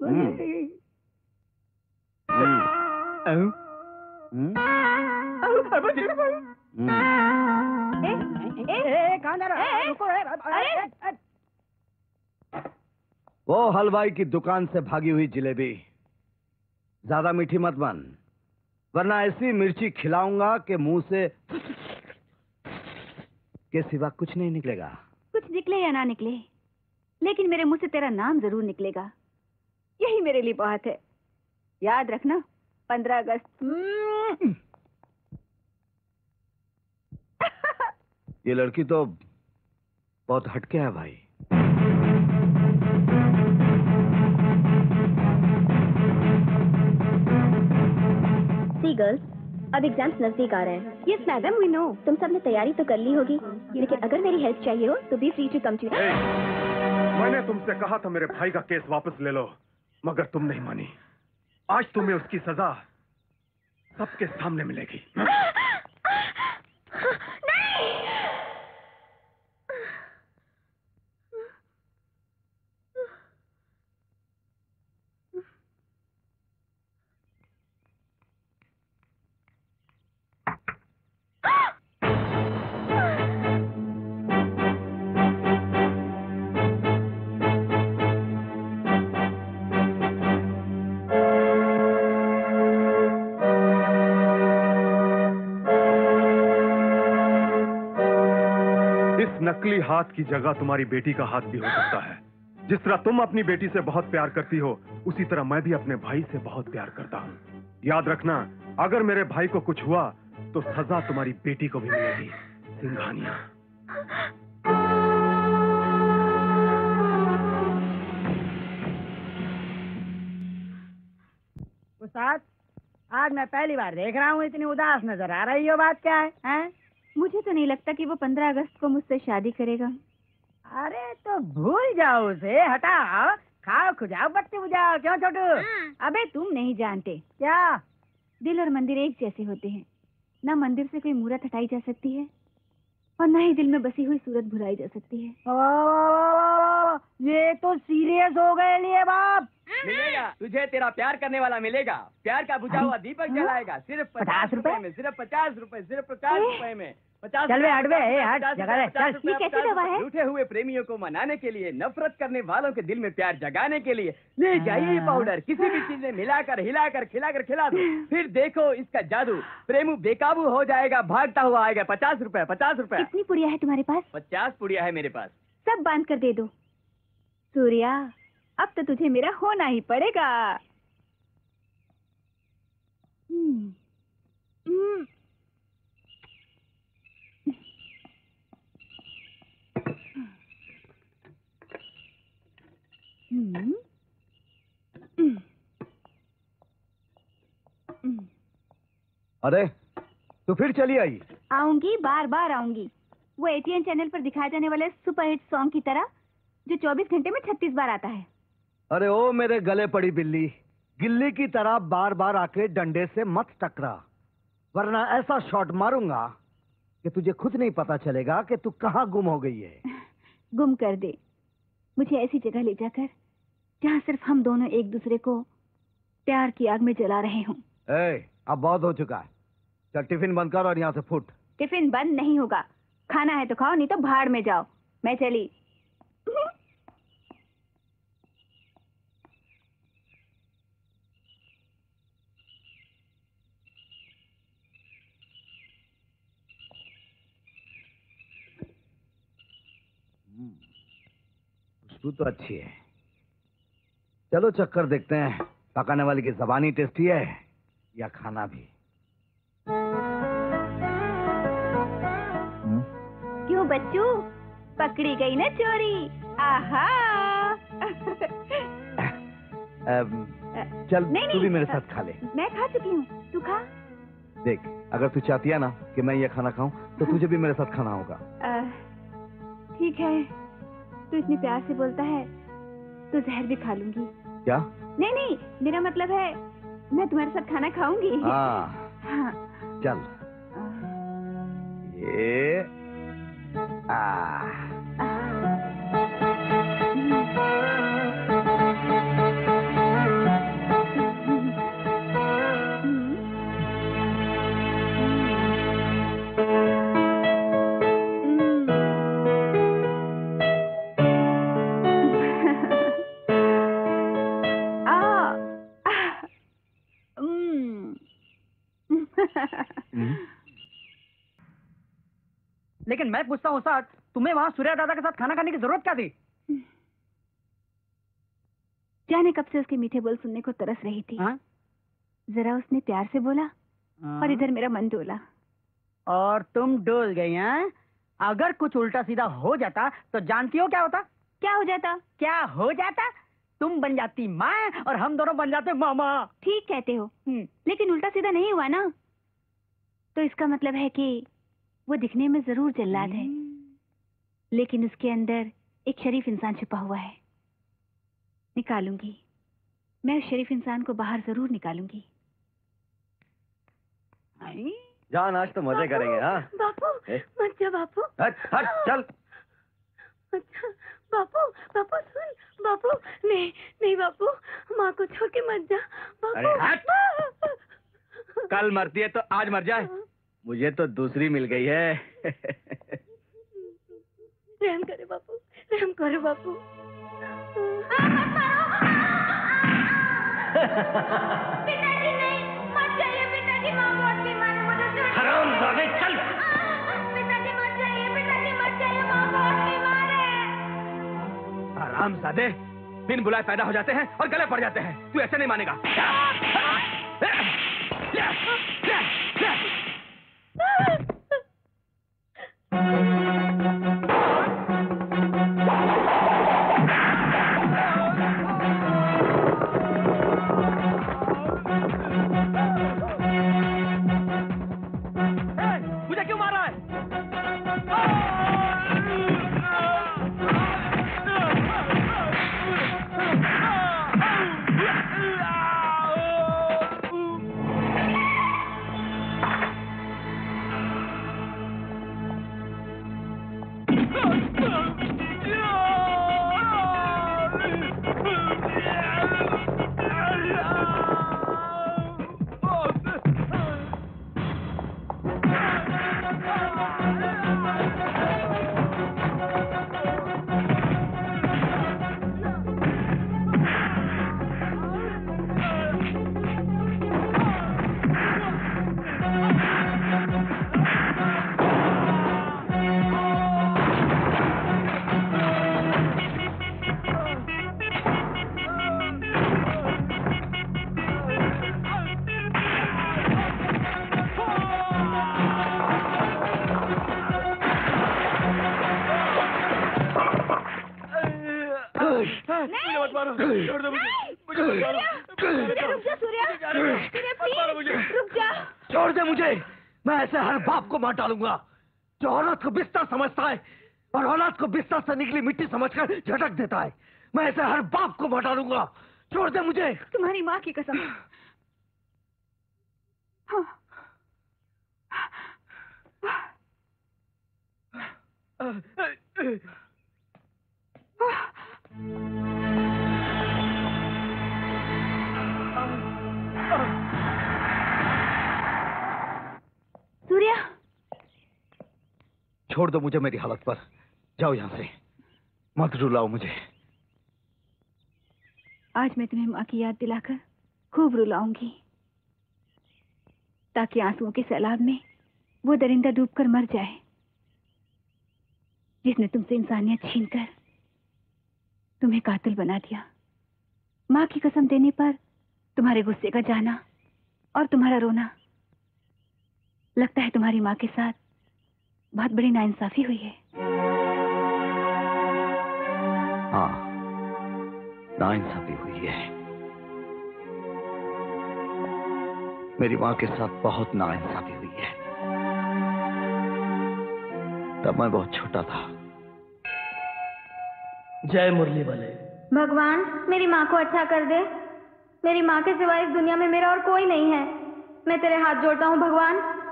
वो हलवाई की दुकान से भागी हुई जिलेबी ज्यादा मीठी मत बन, वरना ऐसी मिर्ची खिलाऊंगा कि मुंह से के सिवा कुछ नहीं निकलेगा। कुछ निकले या ना निकले, लेकिन मेरे मुंह से तेरा नाम जरूर निकलेगा। यही मेरे लिए बहुत है। याद रखना, 15 अगस्त। ये लड़की तो बहुत हटके है भाई। सी गर्ल्स, अब एग्जाम्स नजदीक आ रहे हैं। Yes madam, we know. तुम सब ने तैयारी तो कर ली होगी, लेकिन अगर मेरी हेल्प चाहिए हो तो be free to come to. मैंने तुमसे कहा था मेरे भाई का केस वापस ले लो, मगर तुम नहीं मानी। आज तुम्हें उसकी सजा सबके सामने मिलेगी। नकली हाथ की जगह तुम्हारी बेटी का हाथ भी हो सकता है। जिस तरह तुम अपनी बेटी से बहुत प्यार करती हो, उसी तरह मैं भी अपने भाई से बहुत प्यार करता हूँ। याद रखना, अगर मेरे भाई को कुछ हुआ तो सजा तुम्हारी बेटी को भी मिलेगी। सिंघानिया। उस्ताद, आज मैं पहली बार देख रहा हूँ इतनी उदास नजर आ रही हो, बात क्या है, हैं? मुझे तो नहीं लगता कि वो 15 अगस्त को मुझसे शादी करेगा। अरे तो भूल जाओ उसे, हटाओ, खाओ खुजाओ बत्ती बुझाओ, क्यों छोटू? अबे तुम नहीं जानते, क्या? दिल और मंदिर एक जैसे होते हैं। ना मंदिर से कोई मूरत हटाई जा सकती है और ना ही दिल में बसी हुई सूरत भुलाई जा सकती है। ये तो सीरियस हो गए लिए बाप। मिलेगा तुझे, तेरा प्यार करने वाला मिलेगा। प्यार का बुझा हुआ दीपक जलाएगा सिर्फ 50 रुपए में, सिर्फ 50 रुपए, सिर्फ 50 रुपए में। 50 चल बे, हट बे, हट, जगह दे, चल। ये कैसी दवा है? रूठे हुए प्रेमियों को मनाने के लिए, नफरत करने वालों के दिल में प्यार जगाने के लिए ले जाइए ये पाउडर। किसी भी चीज में मिलाकर, हिलाकर, खिलाकर खिला दो, फिर देखो इसका जादू। प्रेमू बेकाबू हो जाएगा, भागता हुआ आएगा। 50 रुपए, 50 रुपए। कितनी पुड़िया है तुम्हारे पास? 50 पुड़िया है मेरे पास। सब बांध कर दे दो। सूर्या, अब तो तुझे मेरा होना ही पड़ेगा। अरे तो फिर चली आई? आऊंगी, बार बार आऊंगी। वो एटीएन चैनल पर दिखाए जाने वाले सुपरहिट सॉन्ग की तरह, जो 24 घंटे में 36 बार आता है। अरे ओ मेरे गले पड़ी बिल्ली, गिल्ली की तरह बार बार आके डंडे से मत टकरा, वरना ऐसा शॉट मारूंगा कि तुझे खुद नहीं पता चलेगा कि तू कहाँ गुम हो गई है। गुम कर दे मुझे ऐसी जगह ले जाकर जहाँ सिर्फ हम दोनों एक दूसरे को प्यार की आग में जला रहे हों। अब बहुत हो चुका है, चल टिफिन बंद कर और यहाँ से फुट। टिफिन बंद नहीं होगा, खाना है तो खाओ, नहीं तो भाड़ में जाओ। मैं चली। खुशबू तो अच्छी है। चलो चक्कर देखते हैं, पकाने वाली की जबानी टेस्टी है या खाना भी। क्यों बच्चू, पकड़ी गई ना चोरी? आहा। चल नहीं, तू भी मेरे साथ खा ले। मैं खा चुकी हूँ, तू खा। देख, अगर तू चाहती है ना कि मैं ये खाना खाऊं तो तुझे भी मेरे साथ खाना होगा। ठीक है, तू इतने प्यार से बोलता है तो जहर भी खा लूंगी। क्या? नहीं, मेरा मतलब है मैं तुम्हारे साथ खाना खाऊंगी। हाँ। चल। ये लेकिन मैं पूछता हूँ उस्ताद, तुम्हें वहाँ सूर्या दादा के साथ खाना खाने की जरूरत क्या थी? जाने कब से उसके मीठे बोल सुनने को तरस रही थी। जरा उसने प्यार से बोला और इधर मेरा मन डोला। और तुम डोल गई हैं? अगर कुछ उल्टा सीधा हो जाता तो जानती हो क्या होता? क्या हो जाता? क्या हो जाता? तुम बन जाती माँ और हम दोनों बन जाते मामा। ठीक कहते हो, लेकिन उल्टा सीधा नहीं हुआ ना, तो इसका मतलब है कि वो दिखने में जरूर जल्लाद है, लेकिन उसके अंदर एक शरीफ इंसान छुपा हुआ है। निकालूंगी, मैं उस शरीफ इंसान को बाहर जरूर निकालूंगी। जान आज तो मजे करेंगे। हाँ बापू, मत जा बापू। हट चल। अच्छा बापू, बापू सुन, बापू नहीं बापू, माँ को छोड़ के मत जा बापू। अरे हट। कल मरती है तो आज मर जाए, मुझे तो दूसरी मिल गई है। रहम करे बापू, रहम करे बापू। पिताजी नहीं, मत जाइए पिताजी, माँ बहुत बीमार है, मुझे छोड़। हरामजादे चल। पिताजी मत जाइए, पिताजी मत जाइए, माँ बहुत बीमार है। हरामजादे बिन बुलाए पैदा हो जाते हैं और गले पड़ जाते हैं। तू ऐसे नहीं मानेगा। मुझे मत मारो, छोड़ दो मुझे मत मारो। रुक जा सूर्या, प्लीज रुक जा। छोड़ दे मुझे, मैं ऐसे हर बाप को मार डालूंगा जो औरत को बिस्तर समझता है और औलाद को बिस्तर से निकली मिट्टी समझकर झटक देता है। मैं ऐसे हर बाप को मार डालूंगा, छोड़ दे मुझे। तुम्हारी माँ की कसम। सूर्या, छोड़ दो मुझे मेरी हालत पर, जाओ यहां से, मत रुलाओ मुझे। आज मैं तुम्हें माँ की याद दिलाकर खूब रुलाऊंगी, ताकि आंसुओं के सैलाब में वो दरिंदा डूबकर मर जाए जिसने तुमसे इंसानियत छीनकर तुम्हें कातिल बना दिया। माँ की कसम देने पर तुम्हारे गुस्से का जाना और तुम्हारा रोना, लगता है तुम्हारी माँ के साथ बहुत बड़ी नाइंसाफी हुई है। हाँ, नाइंसाफी हुई है। मेरी माँ के साथ बहुत नाइंसाफी हुई है। तब मैं बहुत छोटा था। जय मुरली वाले। भगवान, मेरी माँ को अच्छा कर दे। मेरी माँ के सिवाय इस दुनिया में मेरा और कोई नहीं है। मैं तेरे हाथ जोड़ता हूँ भगवान,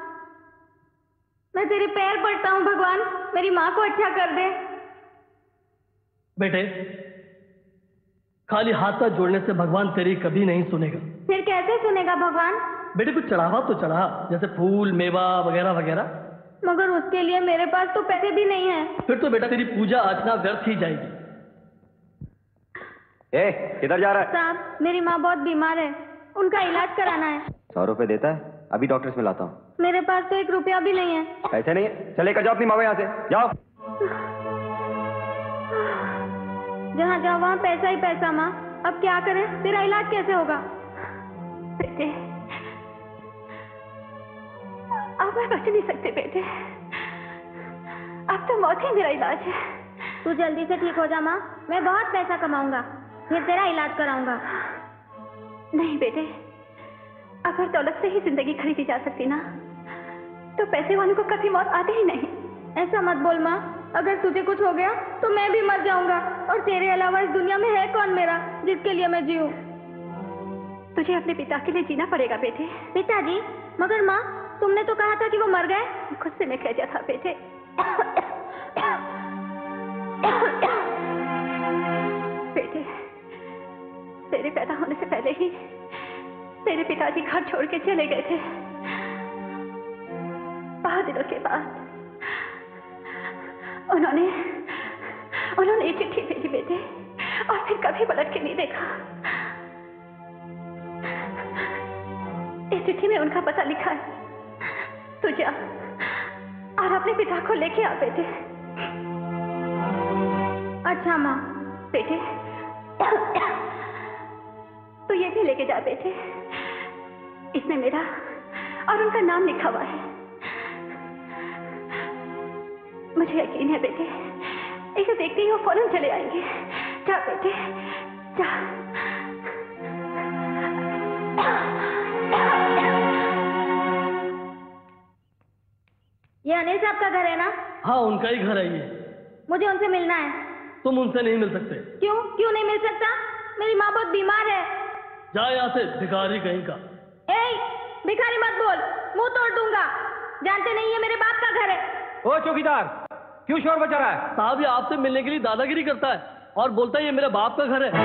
मैं तेरे पैर पड़ता हूँ भगवान, मेरी माँ को अच्छा कर दे। बेटे, खाली हाथ पैर जोड़ने से भगवान तेरी कभी नहीं सुनेगा। फिर कैसे सुनेगा भगवान? बेटे कुछ चढ़ावा तो चढ़ा, जैसे फूल मेवा वगैरह वगैरह। मगर उसके लिए मेरे पास तो पैसे भी नहीं है। फिर तो बेटा तेरी पूजा अर्चना व्यर्थ ही जाएगी। किधर जा रहा है? साहब, मेरी माँ बहुत बीमार है, उनका इलाज कराना है। 100 रुपए देता है, अभी डॉक्टर से मिलाता हूँ। मेरे पास तो 1 रुपया भी नहीं है। ऐसे नहीं है, चले कर जाओ अपनी माँ को यहाँ से, जाओ। जहाँ जाओ वहाँ पैसा ही पैसा। माँ, अब क्या करें? तेरा इलाज कैसे होगा? बेटे, अब मैं बच नहीं सकते बेटे, अब तो मौत ही मेरा इलाज है। तू जल्दी से ठीक हो जा माँ, मैं बहुत पैसा कमाऊंगा, फिर तेरा इलाज कराऊंगा। नहीं बेटे, अगर दौलत से ही जिंदगी खरीदी जा सकती ना, तो पैसे वालों को कभी मौत आती ही नहीं। ऐसा मत बोल माँ, अगर तुझे कुछ हो गया तो मैं भी मर जाऊंगा, और तेरे अलावा इस दुनिया में है कौन मेरा जिसके लिए मैं जीऊं? तुझे अपने पिता के लिए जीना पड़ेगा बेटे। पिताजी? मगर माँ, तुमने तो कहा था कि वो मर गए। गुस्से में कह दिया था बेटे। बेटे, तेरे पैदा होने से पहले ही तेरे पिताजी घर छोड़ के चले गए थे। बहुत दिनों के बाद उन्होंने एक चिट्ठी भेजी बेटे, और फिर कभी पलट के नहीं देखा। इस चिट्ठी में उनका पता लिखा है। तू जा और अपने पिता को लेके आ बेटे। अच्छा माँ। बेटे, तो ये भी लेके जा बेटे, इसमें मेरा और उनका नाम लिखा हुआ है। मुझे यकीन है बेटे, इसे देखते ही वो फौरन चले आएंगे। जा बेटे, जा। ये अनिल साहब का घर है ना? हाँ, उनका ही घर है ये। मुझे उनसे मिलना है। तुम उनसे नहीं मिल सकते। क्यों? क्यों नहीं मिल सकता? मेरी माँ बहुत बीमार है। जा यहाँ से, भिखारी कहीं का। भिखारी मत बोल, मुंह तोड़ दूंगा। जानते नहीं है मेरे बाप का घर है। ओ चौकीदार, क्यों शोर बचा रहा है? साहब ये आपसे मिलने के लिए दादागिरी करता है और बोलता है ये मेरे बाप का घर है।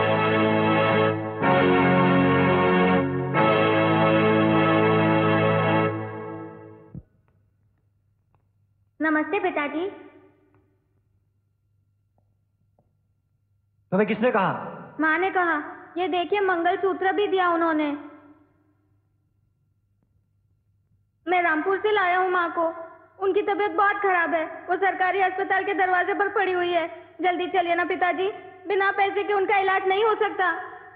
नमस्ते पिताजी। तुम्हें किसने कहा? माँ ने कहा। ये देखिए, मंगलसूत्र भी दिया उन्होंने। मैं रामपुर से लाया हूँ माँ को। उनकी तबीयत बहुत खराब है, वो सरकारी अस्पताल के दरवाजे पर पड़ी हुई है। जल्दी चलिए ना पिताजी, बिना पैसे के उनका इलाज नहीं हो सकता।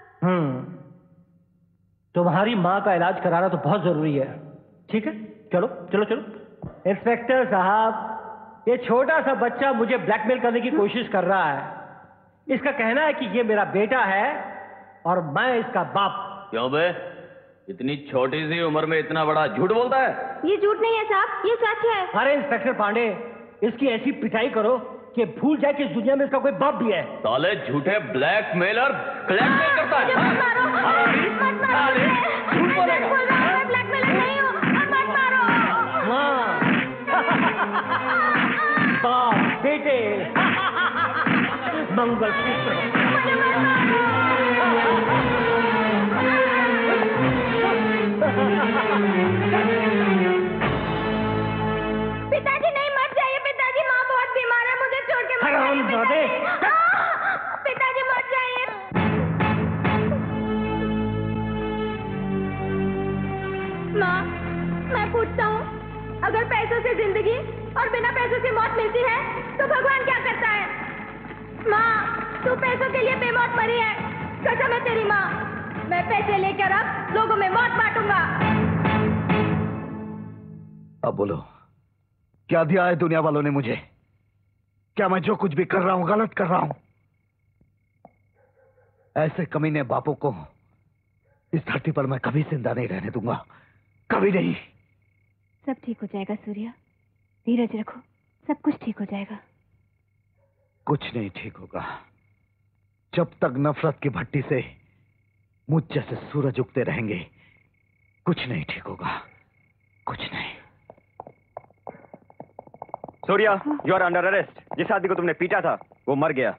तुम्हारी माँ का इलाज कराना तो बहुत जरूरी है। ठीक है, चलो चलो चलो। इंस्पेक्टर साहब, ये छोटा सा बच्चा मुझे ब्लैकमेल करने की कोशिश कर रहा है। इसका कहना है कि ये मेरा बेटा है और मैं इसका बाप। क्यों बे? इतनी छोटी सी उम्र में इतना बड़ा झूठ बोलता है? ये झूठ नहीं है साहब, ये सच है। अरे इंस्पेक्टर पांडे, इसकी ऐसी पिटाई करो कि भूल जाए कि इस दुनिया में इसका कोई बाप भी है। साले झूठे ब्लैकमेलर ब्लैकमेल करता है। झूठ बोलेगा। मैं ब्लैकमेलर नहीं हूँ, मत मारो। बाप बेटे मंगल सूत्र। पिताजी नहीं, मत जाइए पिताजी, माँ बहुत बीमार है, मुझे छोड़ के मत जाइए पिताजी, मत जाइए। माँ, मैं पूछता हूँ, अगर पैसों से जिंदगी और बिना पैसों से मौत मिलती है तो भगवान क्या करता है? माँ, तू पैसों के लिए बेमौत मरी है, कसम है तेरी माँ। मैं पैसे लेकर अब लोगों में मौत बांटूंगा। अब बोलो, क्या दिया है दुनिया वालों ने मुझे? क्या मैं जो कुछ भी कर रहा हूं गलत कर रहा हूं? ऐसे कमीने बापों को इस धरती पर मैं कभी जिंदा नहीं रहने दूंगा, कभी नहीं। सब ठीक हो जाएगा सूर्या, धीरज रखो, सब कुछ ठीक हो जाएगा। कुछ नहीं ठीक होगा जब तक नफरत की भट्टी से मुझ जैसे सूरज उगते रहेंगे। कुछ नहीं ठीक होगा, कुछ नहीं। Surya, you are under arrest. जिस आदमी को तुमने पीटा था वो मर गया।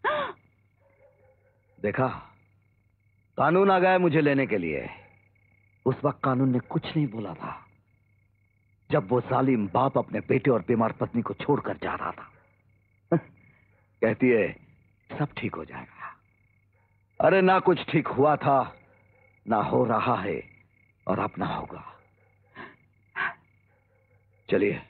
देखा, कानून आ गया मुझे लेने के लिए। उस वक्त कानून ने कुछ नहीं बोला था जब वो जालिम बाप अपने बेटे और बीमार पत्नी को छोड़कर जा रहा था। कहती है सब ठीक हो जाएगा। अरे ना कुछ ठीक हुआ था, ना हो रहा है, और अब ना होगा। चलिए।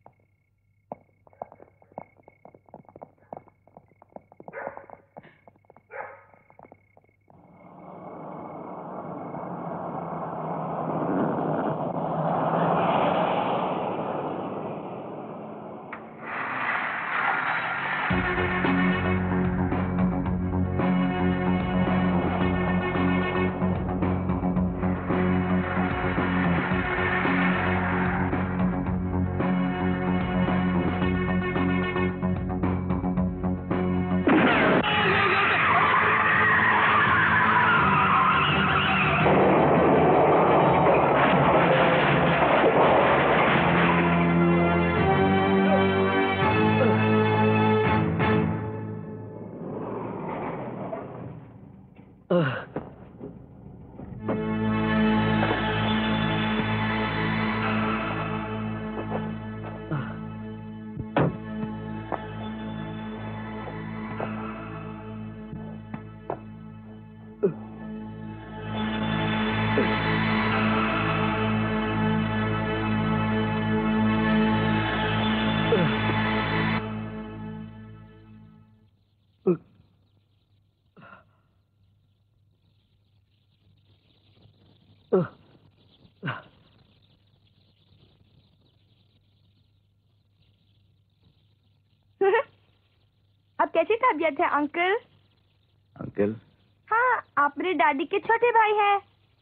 अब कैसी तबीयत है अंकल? अंकल? हाँ, आप मेरे दादी के छोटे भाई हैं।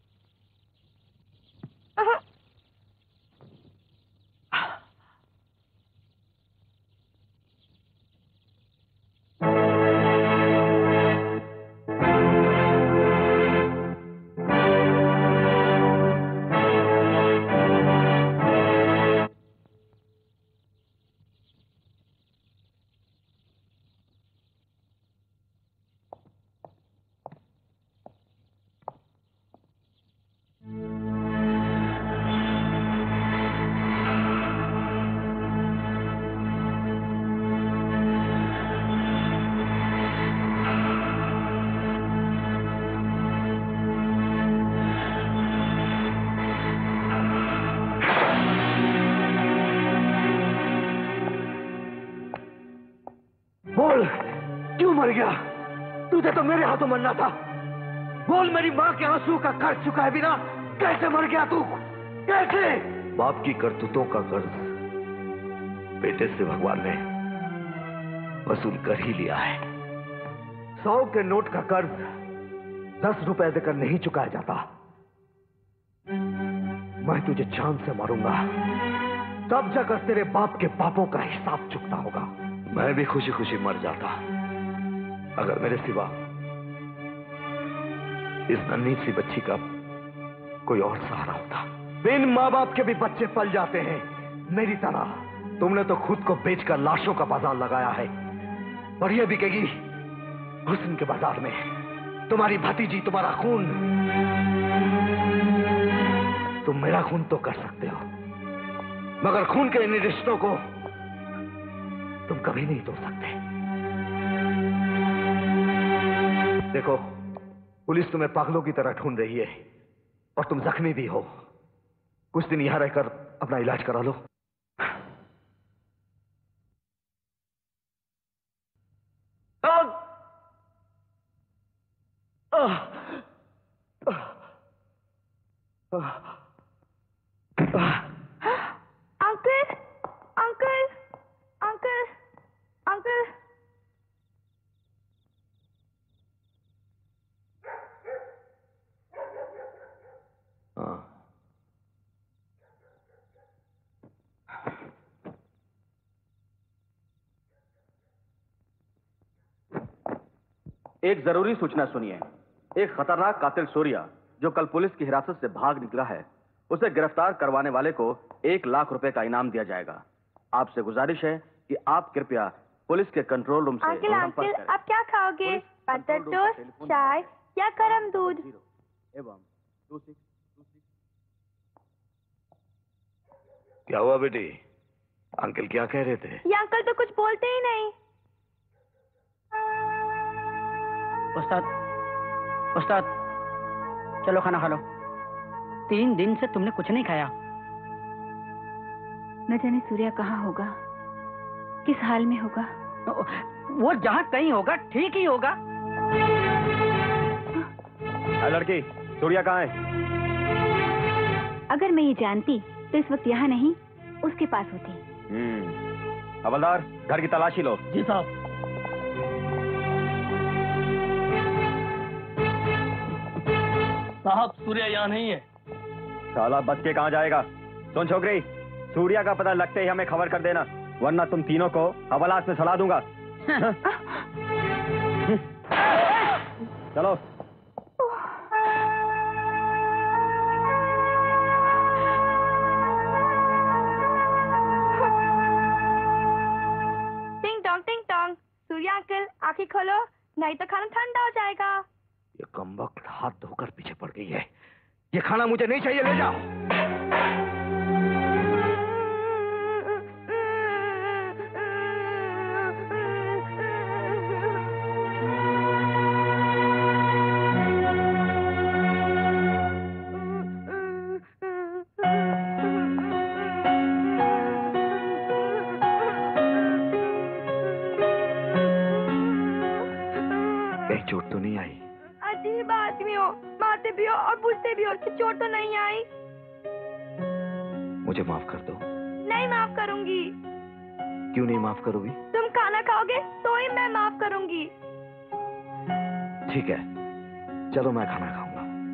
बोल, क्यों मर गया? तुझे तो मेरे हाथों मरना था। बोल, मेरी माँ के आंसू का कर्ज चुकाए बिना कैसे मर गया तू? कैसे? बाप की करतूतों का कर्ज बेटे से भगवान ने वसूल कर ही लिया है। 100 के नोट का कर्ज 10 रुपए देकर नहीं चुकाया जाता। मैं तुझे जान से मारूंगा, तब जाकर तेरे बाप के पापों का हिसाब चुकता होगा। मैं भी खुशी खुशी मर जाता अगर मेरे सिवा इस नन्ही सी बच्ची का कोई और सहारा होता। बिन माँ बाप के भी बच्चे पल जाते हैं मेरी तरह। तुमने तो खुद को बेचकर लाशों का बाजार लगाया है, और ये बिकेगी हुस्न के बाजार में। तुम्हारी भतीजी, तुम्हारा खून। तुम मेरा खून तो कर सकते हो, मगर खून के इन रिश्तों को तुम कभी नहीं तोड़ सकते। देखो, पुलिस तुम्हें पागलों की तरह ढूंढ रही है, और तुम जख्मी भी हो। कुछ दिन यहां रहकर अपना इलाज करा लो। Uncle, uncle, uncle, uncle. एक जरूरी सूचना सुनिए। एक खतरनाक कातिल सूर्या, जो कल पुलिस की हिरासत से भाग निकला है, उसे गिरफ्तार करवाने वाले को 1 लाख रुपए का इनाम दिया जाएगा। आपसे गुजारिश है कि आप कृपया पुलिस के कंट्रोल रूम से अंकल, अंकल, आप क्या खाओगे? बटर टोस्ट, चाय या गरम दूध? एवं 26। क्या हुआ बेटी? अंकल क्या कह रहे थे? ये अंकल तो कुछ बोलते ही नहीं। उस्ताद, उस्ताद, चलो खाना खा लो। 3 दिन से तुमने कुछ नहीं खाया। न जाने सूर्या कहाँ होगा, किस हाल में होगा। वो जहाँ कहीं होगा ठीक ही होगा। लड़की, सूर्या कहाँ है? अगर मैं ये जानती तो इस वक्त यहाँ नहीं, उसके पास होती। हवलदार, घर की तलाशी लो। जी साहब। साहब, सूर्या यहाँ नहीं है। साला बच के कहाँ जाएगा? सुन छोकरी, सूर्या का पता लगते ही हमें खबर कर देना, वरना तुम तीनों को हवालात में सड़ा दूंगा। चलो। टिंग टोंग, सूर्या अंकल आंखें खोलो, नहीं तो खाना ठंडा हो जाएगा। ये कमबख्त हाथ धोकर पीछे पड़ गई है। ये खाना मुझे नहीं चाहिए, ले जाओ। कहीं चोट तो नहीं आई? अजीब आदमी हो, मारते भी हो और पूछते भी हो, चोट तो नहीं आई। मुझे माफ कर दो। नहीं माफ करूंगी। क्यों नहीं माफ करोगी? तुम खाना खाओगे तो ही मैं माफ करूंगी। ठीक है, चलो मैं खाना खाऊंगा।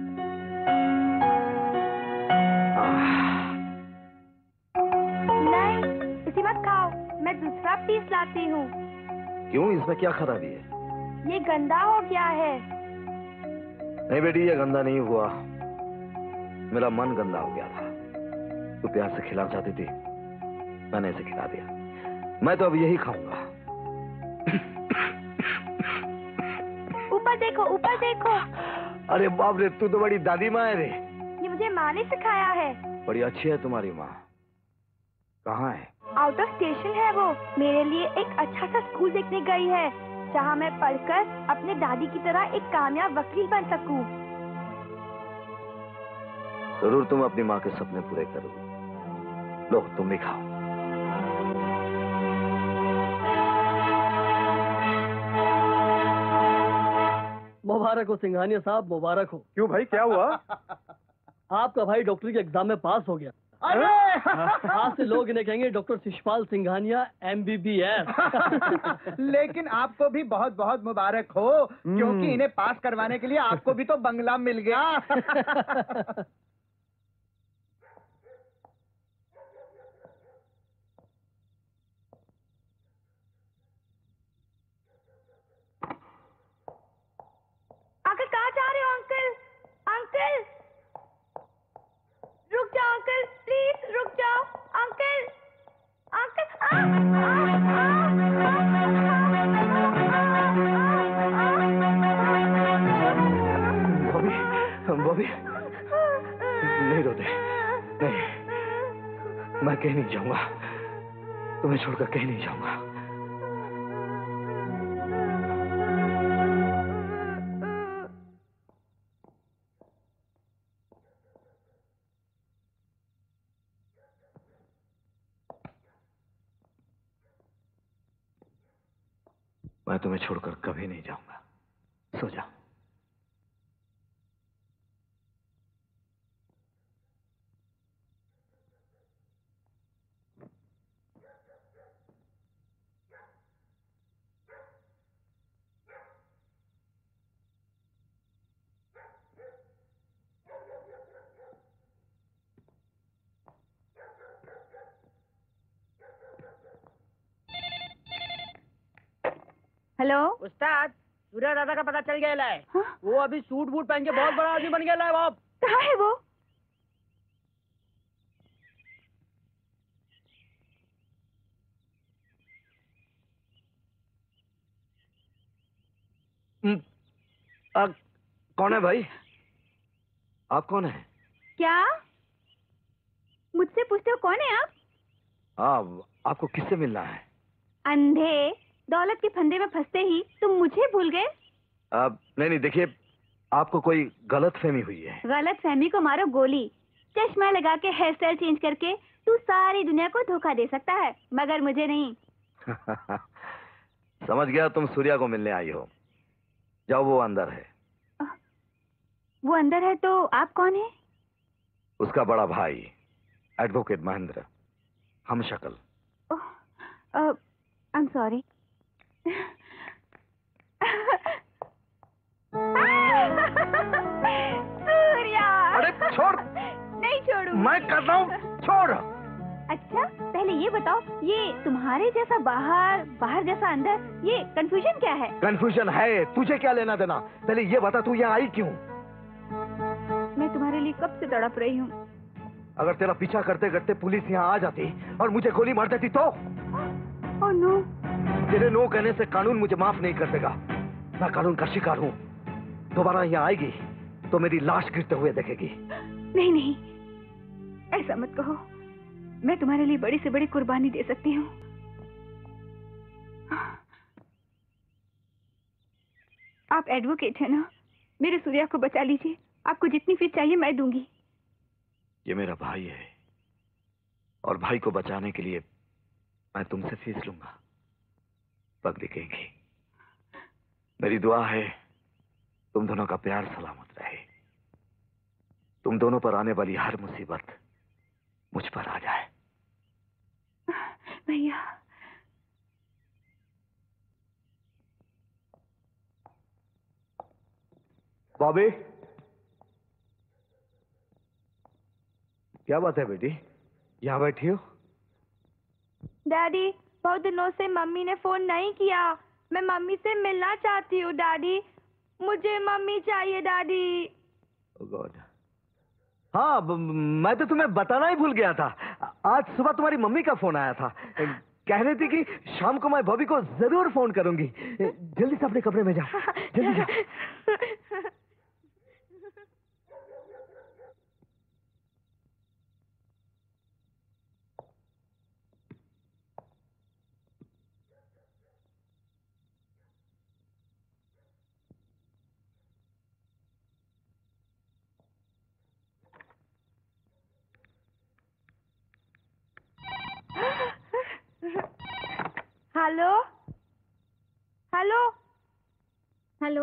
नहीं, इसी मत खाओ, मैं दूसरा पीस लाती हूँ। क्यों, इसमें क्या खराबी है? ये गंदा हो गया है। नहीं बेटी, ये गंदा नहीं हुआ, मेरा मन गंदा हो गया था। तू प्यार से खिलाना चाहती थी, मैंने इसे खिला दिया। मैं तो अब यही खाऊंगा। ऊपर देखो, ऊपर देखो। अरे बाप रे, तू तो बड़ी दादी माँ है रे। ये मुझे माँ ने सिखाया है। बड़ी अच्छी है तुम्हारी माँ। कहाँ है? आउट ऑफ स्टेशन है वो। मेरे लिए एक अच्छा सा स्कूल देखने गई है, जहाँ मैं पढ़कर अपने दादी की तरह एक कामयाब वकील बन सकूं। जरूर तुम अपनी माँ के सपने पूरे करोगे। लो, तुम भी खाओ। मुबारक हो सिंघानिया साहब, मुबारक हो। क्यों भाई, क्या हुआ? आपका भाई डॉक्टरी के एग्जाम में पास हो गया। आज से लोग इन्हें कहेंगे डॉक्टर शिशपाल सिंघानिया MBBS। लेकिन आपको भी बहुत बहुत मुबारक हो, क्योंकि इन्हें पास करवाने के लिए आपको भी तो बंगला मिल गया। अंकल कहाँ जा रहे हो अंकल? अंकल रुक जाओ अंकल, प्लीज रुक जाओ अंकल। अंकल बॉबी, बॉबी, नहीं रोते, नहीं, मैं कहीं नहीं जाऊंगा, तुम्हें छोड़कर कहीं नहीं जाऊंगा। मैं तुम्हें छोड़कर कभी नहीं जाऊंगा, सो जाओ। हेलो उस्ताद, सूर्या दादा का पता चल गया है। वो अभी सूट बूट पहन के बहुत बड़ा आदमी बन गया है। बाप कहाँ है वो? कौन है भाई? आप कौन है? क्या मुझसे पूछते हो कौन है आप? हाँ, आपको किससे मिलना है? अंधे, दौलत के फंदे में फंसते ही तुम मुझे भूल गए? नहीं नहीं, देखिए, आपको कोई गलत फहमी हुई है। गलत फहमी को मारो गोली। चश्मा लगा के हेयर स्टाइल चेंज करके तू सारी दुनिया को धोखा दे सकता है, मगर मुझे नहीं। समझ गया, तुम सूर्या को मिलने आई हो। जाओ, वो अंदर है। वो अंदर है तो आप कौन है? उसका बड़ा भाई, एडवोकेट महेंद्र, हम शक्ल। I am sorry. सूर्या! अरे छोड़! नहीं छोड़ू। मैं कर रहा हूँ, छोड़। अच्छा, पहले ये बताओ, ये तुम्हारे जैसा बाहर, बाहर जैसा अंदर, ये कंफ्यूजन क्या है? कंफ्यूजन है, तुझे क्या लेना देना? पहले ये बता, तू यहाँ आई क्यों? मैं तुम्हारे लिए कब से तड़प रही हूँ। अगर तेरा पीछा करते करते पुलिस यहाँ आ जाती और मुझे गोली मार देती तो? Oh no. तेरे नो कहने से कानून मुझे माफ नहीं कर देगा। मैं कानून का शिकार हूँ। दोबारा यहाँ आएगी तो मेरी लाश गिरते हुए देखेगी। नहीं नहीं, ऐसा मत कहो। मैं तुम्हारे लिए बड़ी से बड़ी कुर्बानी दे सकती हूँ। आप एडवोकेट है ना? मेरे सूर्या को बचा लीजिए। आपको जितनी फीस चाहिए मैं दूंगी। ये मेरा भाई है और भाई को बचाने के लिए मैं तुमसे फीस लूंगा। पग दिखेगी। मेरी दुआ है तुम दोनों का प्यार सलामत रहे। तुम दोनों पर आने वाली हर मुसीबत मुझ पर आ जाए। भैया, बॉबी, क्या बात है बेटी, यहाँ बैठी हो? डैडी, बहुत दिनों से मम्मी ने फोन नहीं किया। मैं मम्मी से मिलना चाहती हूँ डैडी। मुझे मम्मी चाहिए डैडी। ओह गॉड। हाँ, मैं तो तुम्हें बताना ही भूल गया था। आज सुबह तुम्हारी मम्मी का फोन आया था। कह रही थी कि शाम को मैं बॉबी को जरूर फोन करूंगी। जल्दी से अपने कमरे में जा, जल्दी जा। हेलो हेलो हेलो,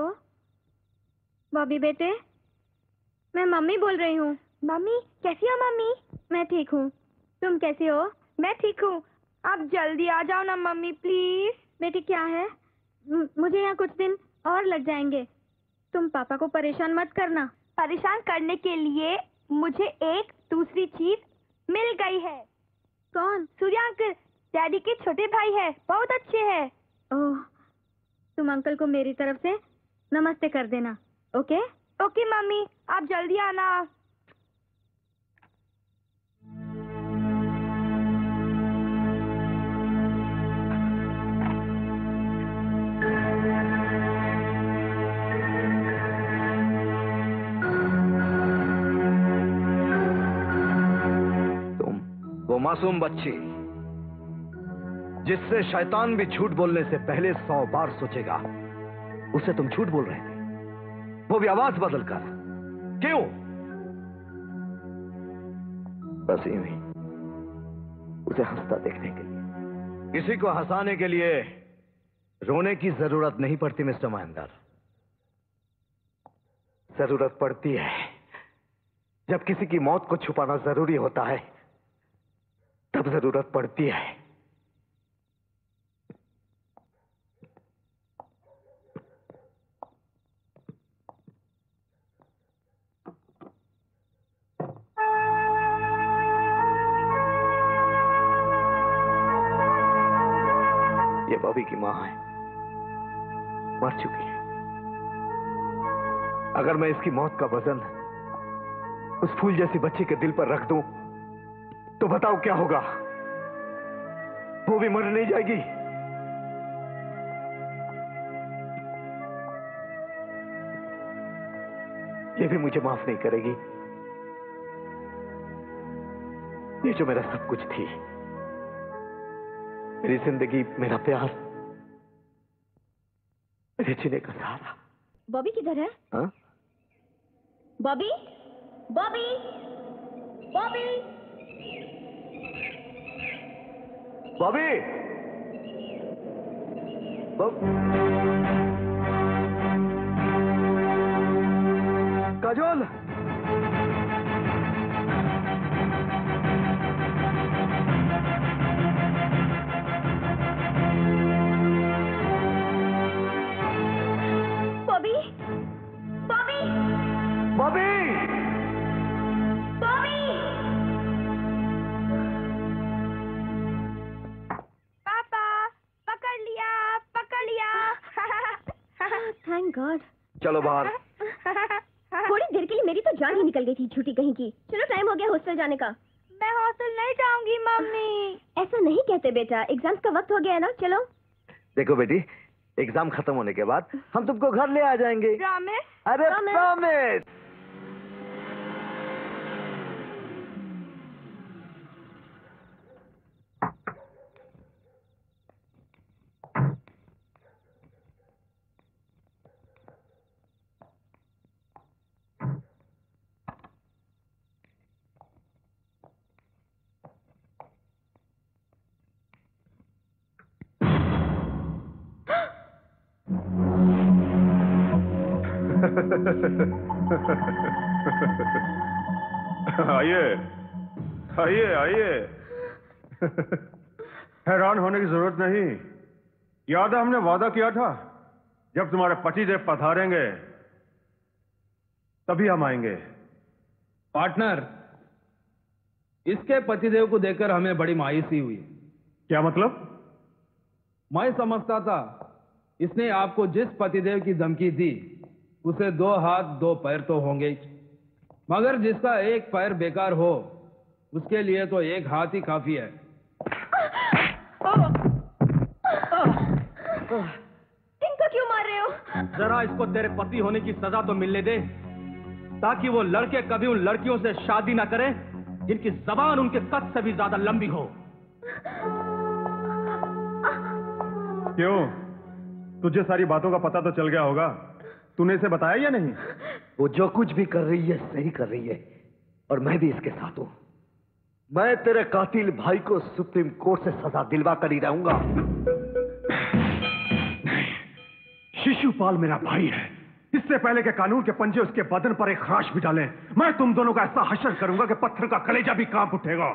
बॉबी बेटे, मैं मम्मी बोल रही हूँ। मम्मी, कैसी हो मम्मी? मैं ठीक हूँ। तुम कैसे हो? मैं ठीक हूँ। आप जल्दी आ जाओ ना मम्मी प्लीज। बेटी क्या है, मुझे यहाँ कुछ दिन और लग जाएंगे। तुम पापा को परेशान मत करना। परेशान करने के लिए मुझे एक दूसरी चीज मिल गई है। कौन? सूर्या अंकल, डैडी के छोटे भाई है, बहुत अच्छे हैं। ओह, तुम अंकल को मेरी तरफ से नमस्ते कर देना। ओके? ओके मम्मी, आप जल्दी आना। वो मासूम बच्ची जिससे शैतान भी झूठ बोलने से पहले 100 बार सोचेगा, उसे तुम झूठ बोल रहे थे, वो भी आवाज बदलकर। क्यों? बस यूं ही, उसे हंसता देखने के लिए। किसी को हंसाने के लिए रोने की जरूरत नहीं पड़ती मिस्टर महेंद्र। जरूरत पड़ती है जब किसी की मौत को छुपाना जरूरी होता है, तब जरूरत पड़ती है। ये बॉबी की मां है, मर चुकी है। अगर मैं इसकी मौत का वजन उस फूल जैसी बच्ची के दिल पर रख दूं, तो बताओ क्या होगा? वो भी मर नहीं जाएगी? ये भी मुझे माफ नहीं करेगी। ये जो मेरा सब कुछ थी, मेरी जिंदगी, मेरा प्यार, मेरे जीने का सहारा। बॉबी किधर है? हाँ? Bobby, Bobby, Bobby, Bobby, Kajol, Bobby, Bobby, Bobby, Bobby. Thank God. चलो बाहर। थोड़ी देर के लिए मेरी तो जान ही निकल गई थी झूठी कहीं की। चलो टाइम हो गया हॉस्टल जाने का। मैं हॉस्टल नहीं जाऊंगी मम्मी। ऐसा नहीं कहते बेटा, एग्जाम्स का वक्त हो गया है ना। चलो। देखो बेटी, एग्जाम खत्म होने के बाद हम तुमको घर ले आ जाएंगे। प्रॉमिस? अरे प्रॉमिस। आइए आइए आइए। हैरान होने की जरूरत नहीं। याद है हमने वादा किया था, जब तुम्हारे पतिदेव पधारेंगे तभी हम आएंगे। पार्टनर, इसके पतिदेव को देखकर हमें बड़ी मायूसी हुई। क्या मतलब? मैं समझता था इसने आपको जिस पतिदेव की धमकी दी उसे 2 हाथ 2 पैर तो होंगे, मगर जिसका एक पैर बेकार हो उसके लिए तो एक हाथ ही काफी है। इनको क्यों मार रहे हो? जरा इसको तेरे पति होने की सजा तो मिलने दे, ताकि वो लड़के कभी उन लड़कियों से शादी ना करें जिनकी जबान उनके कद से भी ज्यादा लंबी हो। क्यों? तुझे सारी बातों का पता तो चल गया होगा। तूने इसे बताया या नहीं? वो जो कुछ भी कर रही है सही कर रही है, और मैं भी इसके साथ हूं। मैं तेरे कातिल भाई को सुप्रीम कोर्ट से सजा दिलवा कर ही रहूंगा। शिशुपाल मेरा भाई है, इससे पहले कि कानून के पंजे उसके बदन पर एक खराश भी डालें, मैं तुम दोनों का ऐसा हश्र करूंगा कि पत्थर का कलेजा भी कांप उठेगा।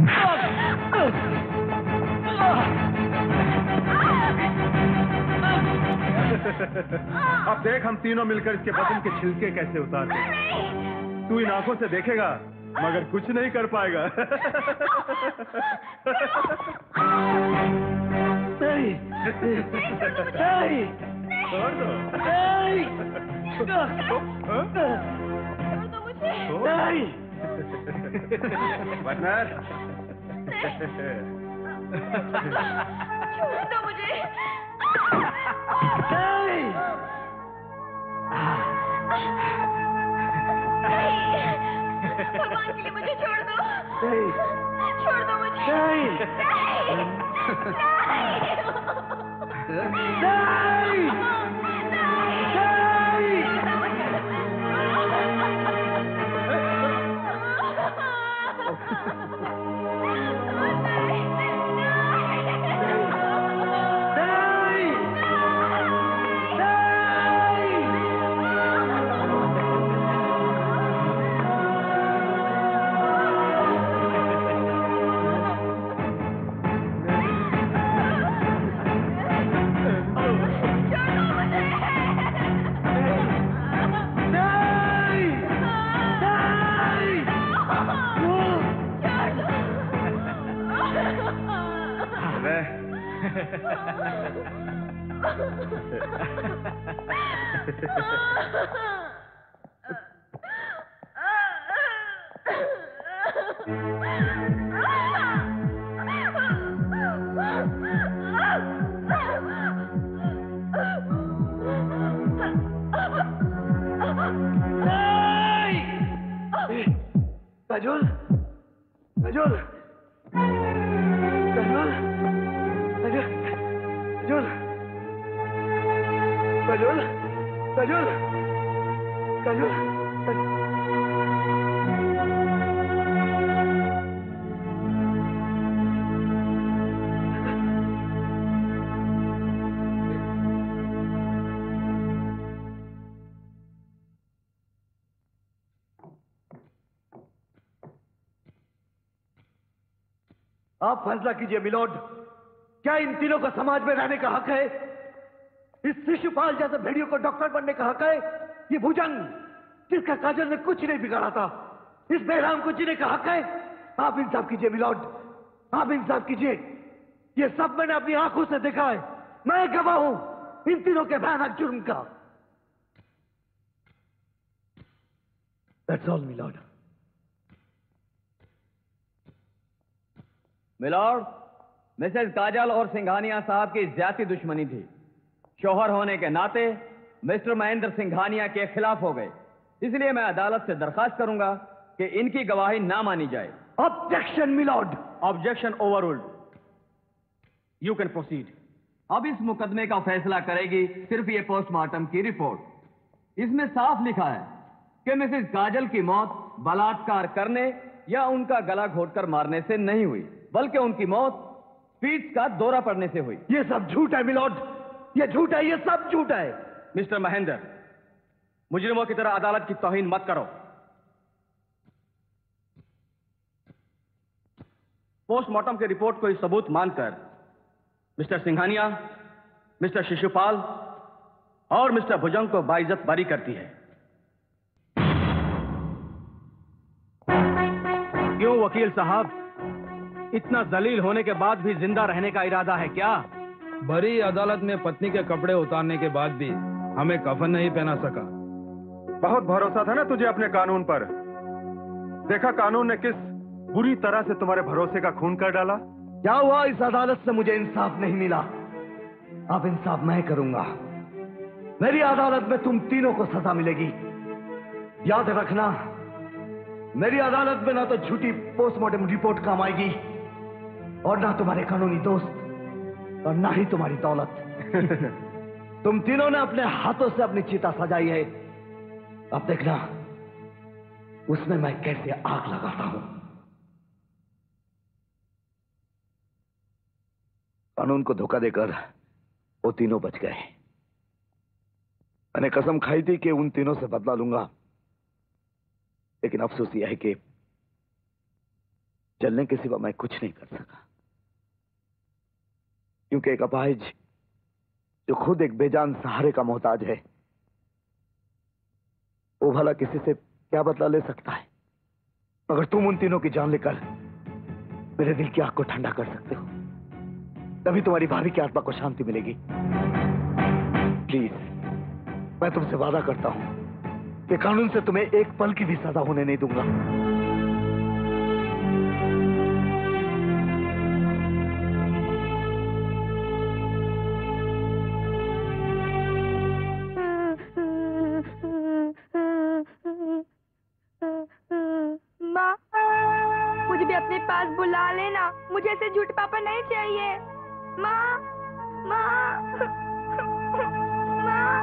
अब देख हम तीनों मिलकर इसके बदन के छिलके कैसे उतारते हैं। तू इन आंखों से देखेगा मगर कुछ नहीं कर पाएगा। नहीं, नहीं, छोड़ दो। नहीं, नहीं, पार्टनर। छोड़ दो मुझे। नहीं, भगवान के लिए मुझे छोड़ दो। नहीं, छोड़ दो मुझे। नहीं, नहीं, काजोल, काजोल, काजोल, काजोल, काजोल, काजोल, काजोल, आप फैसला कीजिए मिलोड, क्या इन तीनों को समाज में रहने का हक है? इस शिशुपाल जैसे भेड़ियों को डॉक्टर बनने का हक है? ये भुजंग जिसका काजल ने कुछ नहीं बिगाड़ा था, इस बेराम को जीने का हक है? आप इंसाफ कीजिए मिलोड, आप इंसाफ कीजिए। ये सब मैंने अपनी आंखों से देखा है, मैं गवाह हूं इन तीनों के भयानक जुर्म का। That's all, milord. Milord, Mrs Kajal और सिंघानिया साहब की ज्यादा दुश्मनी थी। शौहर होने के नाते मिस्टर महेंद्र सिंघानिया के खिलाफ हो गए, इसलिए मैं अदालत से दरखास्त करूंगा कि इनकी गवाही ना मानी जाए। Objection milord. Objection overruled. You can proceed. अब इस मुकदमे का फैसला करेगी सिर्फ ये पोस्टमार्टम की रिपोर्ट। इसमें साफ लिखा है कि मिसेस काजल की मौत बलात्कार करने या उनका गला घोटकर मारने से नहीं हुई, बल्कि उनकी मौत स्पीड्स का दौरा पड़ने से हुई। ये सब झूठ है मिलॉर्ड, ये झूठ है, ये सब झूठ है। मिस्टर महेंद्र, मुजरिमों की तरह अदालत की तौहीन मत करो। पोस्टमार्टम की रिपोर्ट को इस सबूत मानकर मिस्टर सिंघानिया, मिस्टर शिशुपाल और मिस्टर भुजंग को बाइज्जत बरी करती है। क्यों वकील साहब, इतना जलील होने के बाद भी जिंदा रहने का इरादा है क्या? बड़ी अदालत में पत्नी के कपड़े उतारने के बाद भी हमें कफन नहीं पहना सका। बहुत भरोसा था ना तुझे अपने कानून पर। देखा कानून ने किस बुरी तरह से तुम्हारे भरोसे का खून कर डाला। क्या हुआ, इस अदालत से मुझे इंसाफ नहीं मिला। अब इंसाफ मैं करूंगा। मेरी अदालत में तुम तीनों को सजा मिलेगी। याद रखना, मेरी अदालत में ना तो झूठी पोस्टमार्टम रिपोर्ट काम आएगी और ना तुम्हारे कानूनी दोस्त और ना ही तुम्हारी दौलत। तुम तीनों ने अपने हाथों से अपनी चिता सजाई है, अब देखना उसमें मैं कैसे आग लगाता हूं। कानून को धोखा देकर वो तीनों बच गए। मैंने कसम खाई थी कि उन तीनों से बदला लूंगा, लेकिन अफसोस यह है कि चलने के सिवा मैं कुछ नहीं कर सका, क्योंकि एक अपाहिज जो खुद एक बेजान सहारे का मोहताज है, वो भला किसी से क्या बदला ले सकता है? मगर तुम उन तीनों की जान लेकर मेरे दिल की आग को ठंडा कर सकते हो, तभी तुम्हारी भाभी की आत्मा को शांति मिलेगी। प्लीज, मैं तुमसे वादा करता हूं कि कानून से तुम्हें एक पल की भी सजा होने नहीं दूंगा। माँ, मुझे भी अपने पास बुला लेना, मुझे ऐसे झूठ पापा नहीं चाहिए। माँ, माँ, माँ।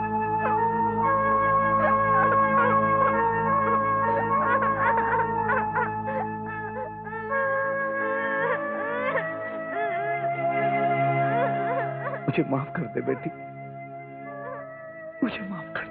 मुझे माफ कर दे बेटी, मुझे माफ कर दे।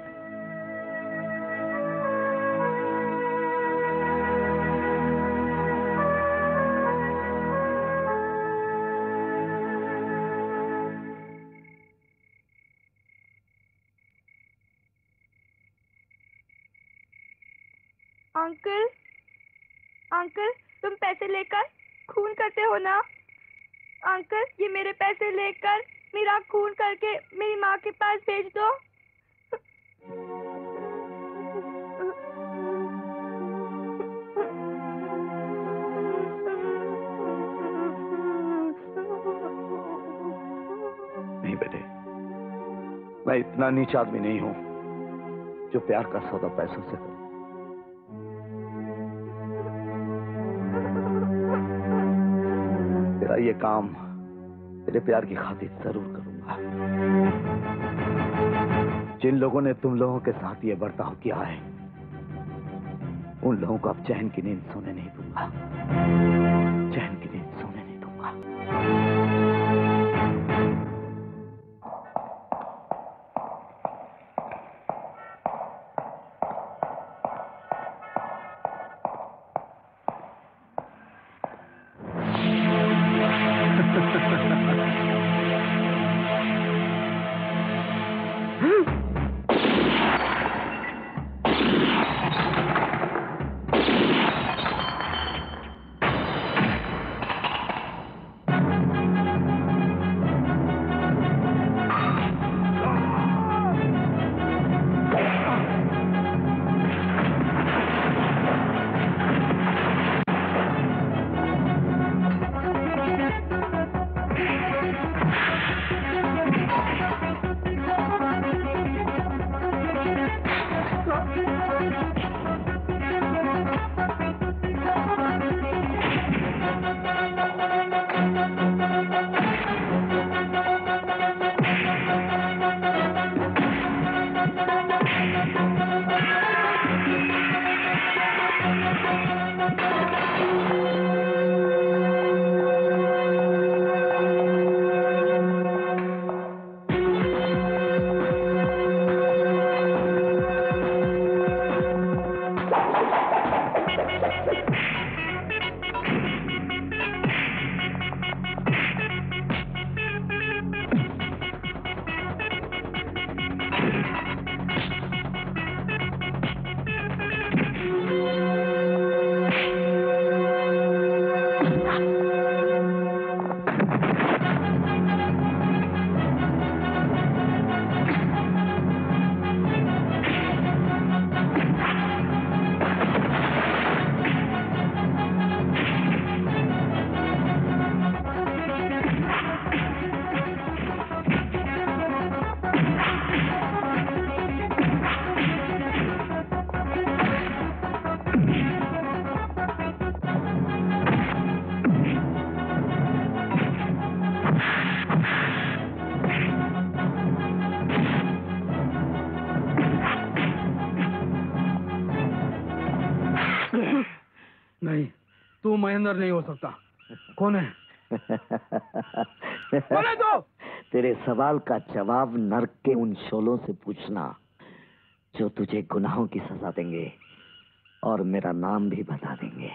अंकल, अंकल, तुम पैसे लेकर खून करते हो ना? अंकल, ये मेरे पैसे लेकर मेरा खून करके मेरी माँ के पास भेज दो। नहीं बेटे, मैं इतना नीच आदमी नहीं हूं जो प्यार का सौदा पैसों से करूं। तेरा ये काम तेरे प्यार की खातिर जरूर करूंगा। जिन लोगों ने तुम लोगों के साथ ये बर्ताव किया है, उन लोगों को अब चैन की नींद सोने नहीं दूंगा, चैन की नींद सोने नहीं दूंगा। नहीं, तू महेंद्र नहीं हो सकता। कौन है? कौन है तू? तेरे सवाल का जवाब नर्क के उन शोलों से पूछना जो तुझे गुनाहों की सजा देंगे और मेरा नाम भी बता देंगे।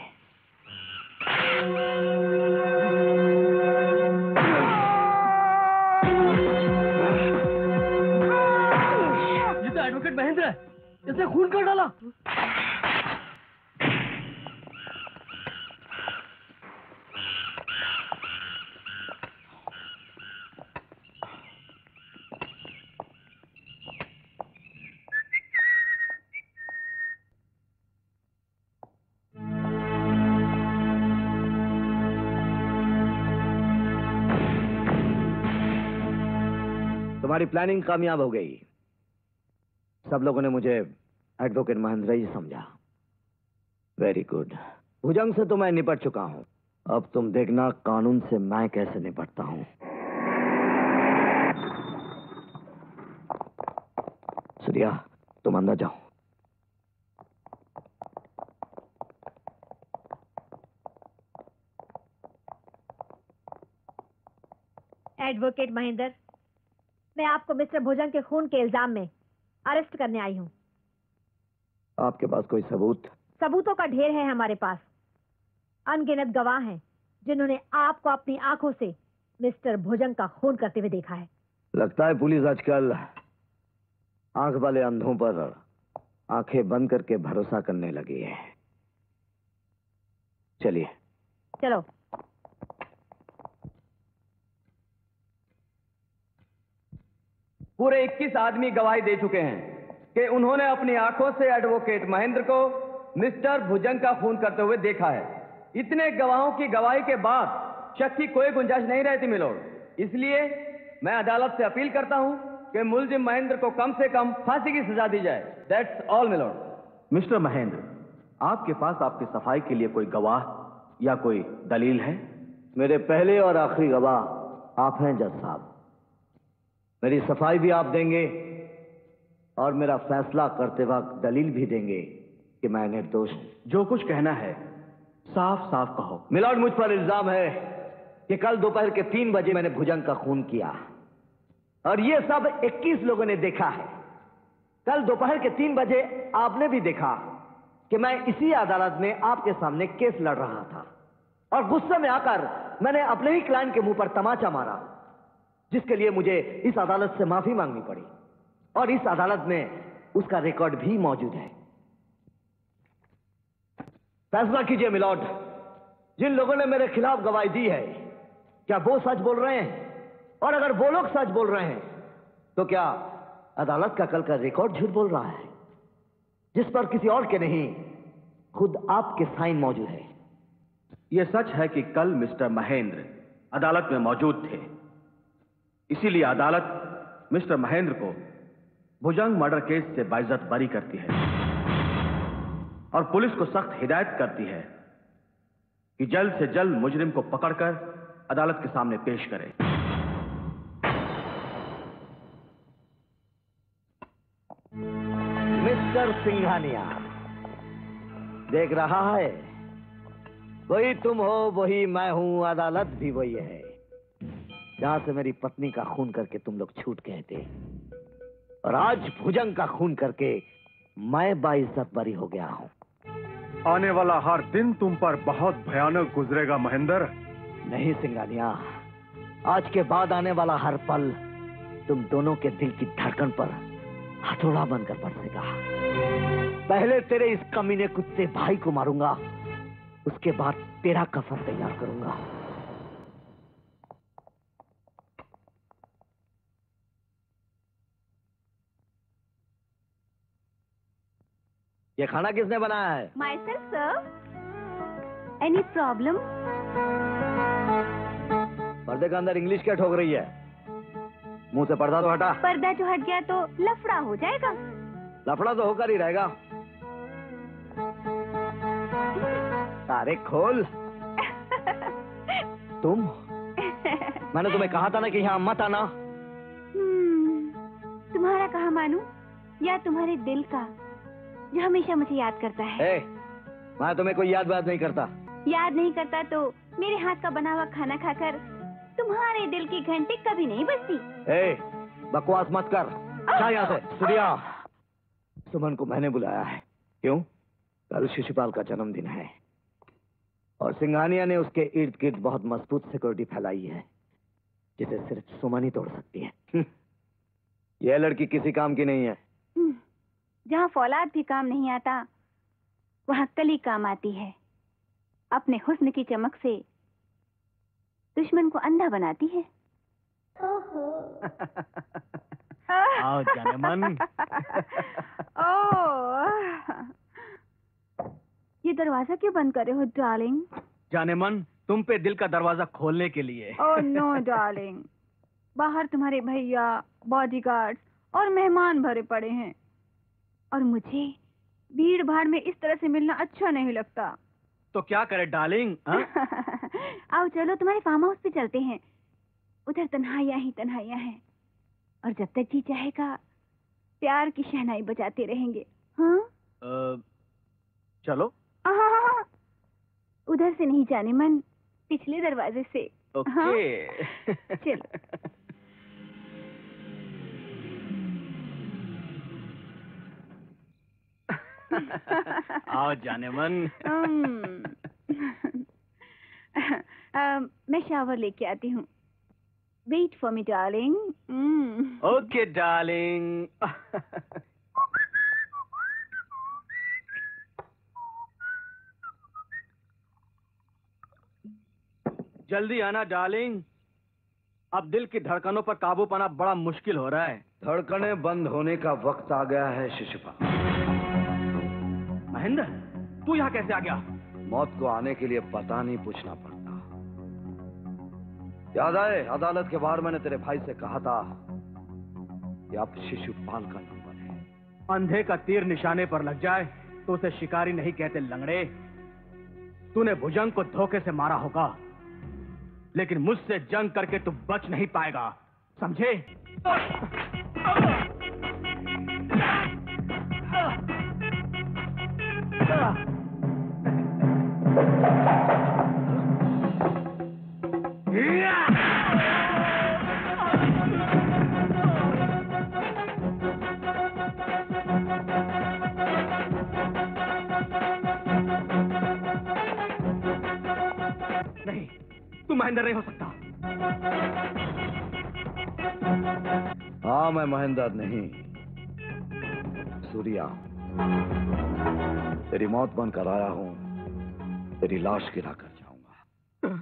ये तो एडवोकेट महेंद्र है, इसे खून कर डाला। तुम्हारी प्लानिंग कामयाब हो गई। सब लोगों ने मुझे एडवोकेट महेंद्र ही समझा। Very good. भुजंग से तो मैं निपट चुका हूं, अब तुम देखना कानून से मैं कैसे निपटता हूं। सूर्या, तुम अंदर जाओ। एडवोकेट महेंद्र, मैं आपको मिस्टर भुजंग के खून के इल्जाम में अरेस्ट करने आई हूं। आपके पास कोई सबूत? सबूतों का ढेर है हमारे पास। अनगिनत गवाह हैं जिन्होंने आपको अपनी आंखों से मिस्टर भुजंग का खून करते हुए देखा है। लगता है पुलिस आजकल आंख वाले अंधों पर आंखें बंद करके भरोसा करने लगी है। चलिए। चलो। पूरे 21 आदमी गवाही दे चुके हैं कि उन्होंने अपनी आंखों से एडवोकेट महेंद्र को मिस्टर भुजंग का खून करते हुए देखा है। इतने गवाहों की गवाही के बाद शक की कोई गुंजाइश नहीं रहती मिलोड। इसलिए मैं अदालत से अपील करता हूं कि मुलजिम महेंद्र को कम से कम फांसी की सजा दी जाए। That's all milord. Mister Mahendra, आपके पास आपकी सफाई के लिए कोई गवाह या कोई दलील है? मेरे पहले और आखिरी गवाह आप हैं जज साहब। मेरी सफाई भी आप देंगे और मेरा फैसला करते वक्त दलील भी देंगे कि मैं निर्दोष हूं। जो कुछ कहना है साफ साफ कहो। मिलॉर्ड, मुझ पर इल्जाम है कि कल दोपहर के 3 बजे मैंने भुजंग का खून किया और ये सब 21 लोगों ने देखा है। कल दोपहर के 3 बजे आपने भी देखा कि मैं इसी अदालत में आपके सामने केस लड़ रहा था और गुस्से में आकर मैंने अपने ही क्लाइंट के मुंह पर तमाचा मारा, जिसके लिए मुझे इस अदालत से माफी मांगनी पड़ी और इस अदालत में उसका रिकॉर्ड भी मौजूद है। फैसला कीजिए मिलॉर्ड, जिन लोगों ने मेरे खिलाफ गवाही दी है क्या वो सच बोल रहे हैं? और अगर वो लोग सच बोल रहे हैं तो क्या अदालत का कल का रिकॉर्ड झूठ बोल रहा है, जिस पर किसी और के नहीं खुद आपके साइन मौजूद है? यह सच है कि कल मिस्टर महेंद्र अदालत में मौजूद थे, इसीलिए अदालत मिस्टर महेंद्र को भुजंग मर्डर केस से बाइज्जत बरी करती है और पुलिस को सख्त हिदायत करती है कि जल्द से जल्द मुजरिम को पकड़कर अदालत के सामने पेश करे। मिस्टर सिंघानिया, देख रहा है, वही तुम हो, वही मैं हूं, अदालत भी वही है जहां से मेरी पत्नी का खून करके तुम लोग छूट गए थे और आज भुजंग का खून करके मैं बाइज्जत बरी हो गया हूं। आने वाला हर दिन तुम पर बहुत भयानक गुजरेगा महेंद्र। नहीं सिंघानिया, आज के बाद आने वाला हर पल तुम दोनों के दिल की धड़कन पर हथौड़ा बनकर बरसेगा। पहले तेरे इस कमीने कुत्ते भाई को मारूंगा, उसके बाद तेरा कफन तैयार करूंगा। ये खाना किसने बनाया है? Myself, sir. Any problem? पर्दे के अंदर इंग्लिश क्या ठोक रही है? मुंह से पर्दा तो हटा। पर्दा जो हट गया तो लफड़ा हो जाएगा। लफड़ा तो होकर ही रहेगा। तारे खोल। तुम? मैंने तुम्हें कहा था ना कि यहाँ मत आना। तुम्हारा कहा मानूं या तुम्हारे दिल का जो हमेशा मुझे याद करता है? मैं तुम्हें कोई याद बात नहीं करता। याद नहीं करता तो मेरे हाथ का बना हुआ खाना खाकर तुम्हारे दिल की घंटी कभी नहीं बजती। ए, बकवास मत कर। जा यहाँ से। सूर्या, सुमन को मैंने बुलाया है। क्यों? कल शिशुपाल का जन्मदिन है और सिंघानिया ने उसके इर्द गिर्द बहुत मजबूत सिक्योरिटी फैलाई है जिसे सिर्फ सुमन ही तोड़ सकती है। यह लड़की किसी काम की नहीं है। जहाँ फौलाद भी काम नहीं आता वहाँ कली काम आती है। अपने हुस्न की चमक से दुश्मन को अंधा बनाती है। आओ जाने मन। ये दरवाजा क्यों बंद करे हो डार्लिंग? जाने मन, तुम पे दिल का दरवाजा खोलने के लिए। ओह नो डार्लिंग, बाहर तुम्हारे भैया, बॉडीगार्ड्स और मेहमान भरे पड़े हैं और मुझे भीड़ भाड़ में इस तरह से मिलना अच्छा नहीं लगता। तो क्या करे डार्लिंग? आओ चलो तुम्हारे फार्म हाउस पे चलते हैं। उधर तन्हाइयाँ ही तन्हाइयाँ हैं और जब तक जी चाहेगा प्यार की शहनाई बजाते रहेंगे। हाँ? चलो। उधर से नहीं जाने मन, पिछले दरवाजे से। ओके। हाँ? चलो। आओ जाने मन। मैं शावर लेके आती हूँ। Wait for me darling. Okay darling. जल्दी आना डार्लिंग। अब दिल की धड़कनों पर काबू पाना बड़ा मुश्किल हो रहा है। धड़कनें बंद होने का वक्त आ गया है शिशुपाल। महेंद्र, तू यहाँ कैसे आ गया? मौत को आने के लिए पता नहीं पूछना पड़ता। याद आए अदालत के बाहर मैंने तेरे भाई से कहा था कि अब शिशुपाल का नंबर है। अंधे का तीर निशाने पर लग जाए तो उसे शिकारी नहीं कहते लंगड़े। तूने भुजंग को धोखे से मारा होगा लेकिन मुझसे जंग करके तू बच नहीं पाएगा, समझे? नहीं, तू महेंद्र नहीं हो सकता। हाँ, मैं महेंद्र नहीं, सूर्या। तेरी मौत बनकर आया हूं, तेरी लाश गिरा कर जाऊंगा।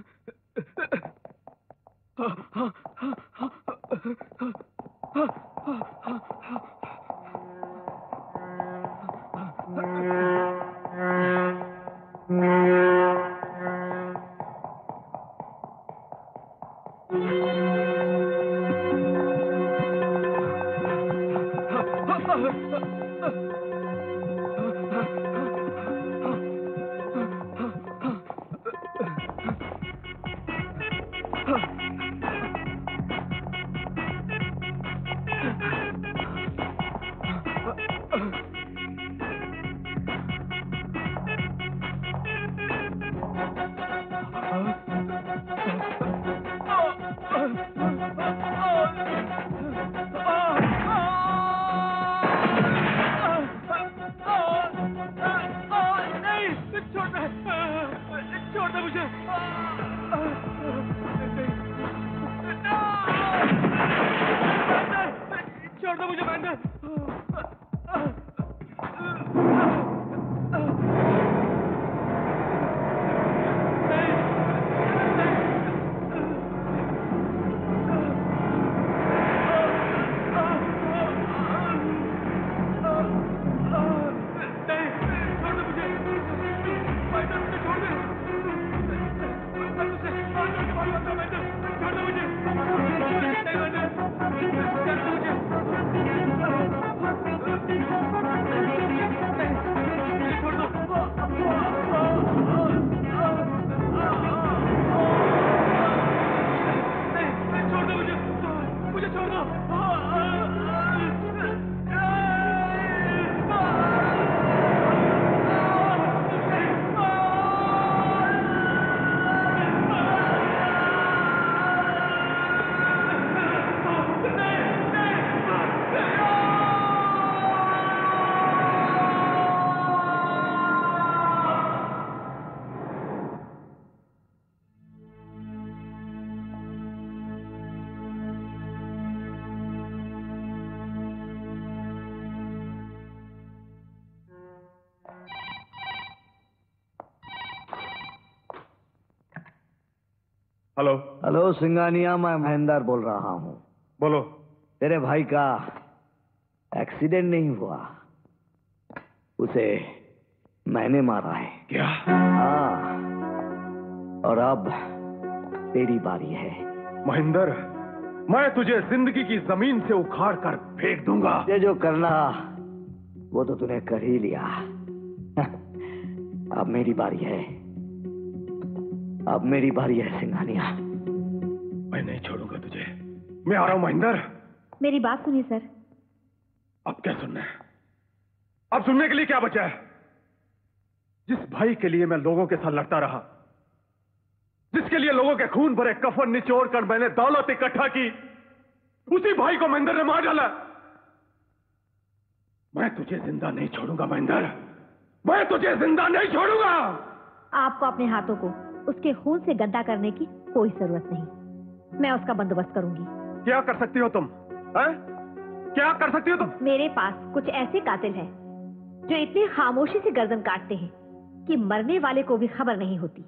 हेलो। हेलो सिंगानिया, मैं महेंद्र बोल रहा हूँ। बोलो। तेरे भाई का एक्सीडेंट नहीं हुआ, उसे मैंने मारा है। क्या? हाँ, और अब तेरी बारी है। महेंद्र, मैं तुझे जिंदगी की जमीन से उखाड़ कर फेंक दूंगा। ये जो करना वो तो तूने कर ही लिया। अब मेरी बारी है, अब मेरी बारी है सिंघानिया। मैं नहीं छोड़ूंगा तुझे। मैं आ रहा हूं महेंद्र। मेरी बात सुनिए सर। अब क्या सुनना है? अब सुनने के लिए क्या बचा है? जिस भाई के लिए मैं लोगों के साथ लड़ता रहा, जिसके लिए लोगों के खून भरे कफन निचोड़ कर मैंने दौलत इकट्ठा की, उसी भाई को महेंद्र ने मार डाला। मैं तुझे जिंदा नहीं छोड़ूंगा महेंद्र, मैं तुझे जिंदा नहीं छोड़ूंगा। आपको अपने हाथों को उसके खून से गंदा करने की कोई जरूरत नहीं। मैं उसका बंदोबस्त करूंगी। क्या कर सकती हो तुम? क्या कर सकती हो तुम? मेरे पास कुछ ऐसे कातिल हैं जो इतनी खामोशी से गर्दन काटते हैं कि मरने वाले को भी खबर नहीं होती।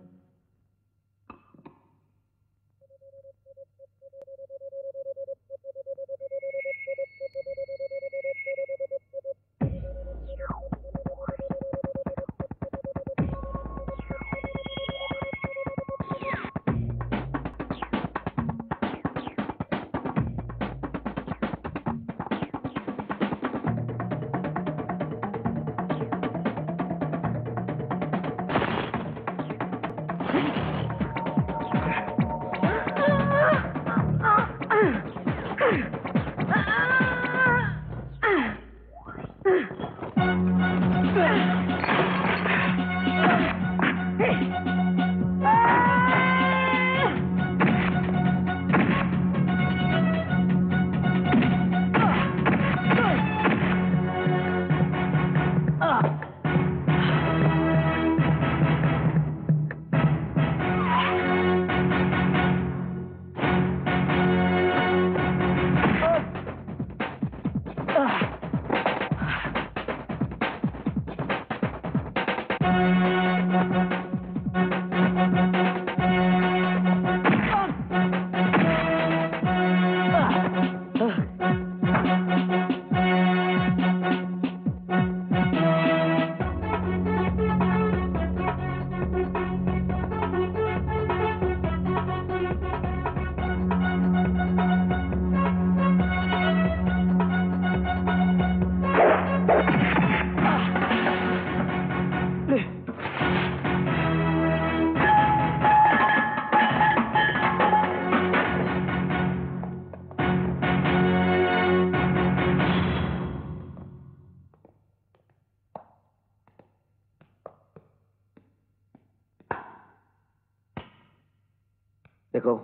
देखो,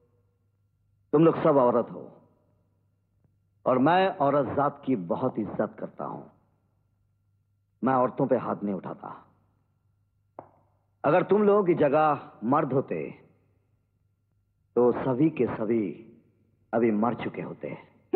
तुम लोग सब औरत हो और मैं औरत जात की बहुत इज्जत करता हूं। मैं औरतों पे हाथ नहीं उठाता। अगर तुम लोगों की जगह मर्द होते तो सभी के सभी अभी मर चुके होते।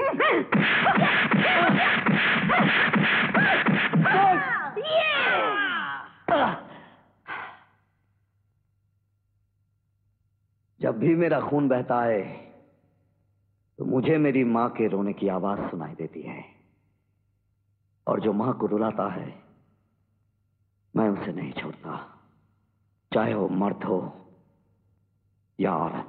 जब भी मेरा खून बहता है तो मुझे मेरी मां के रोने की आवाज सुनाई देती है, और जो मां को रुलाता है मैं उसे नहीं छोड़ता, चाहे वो मर्द हो या औरत।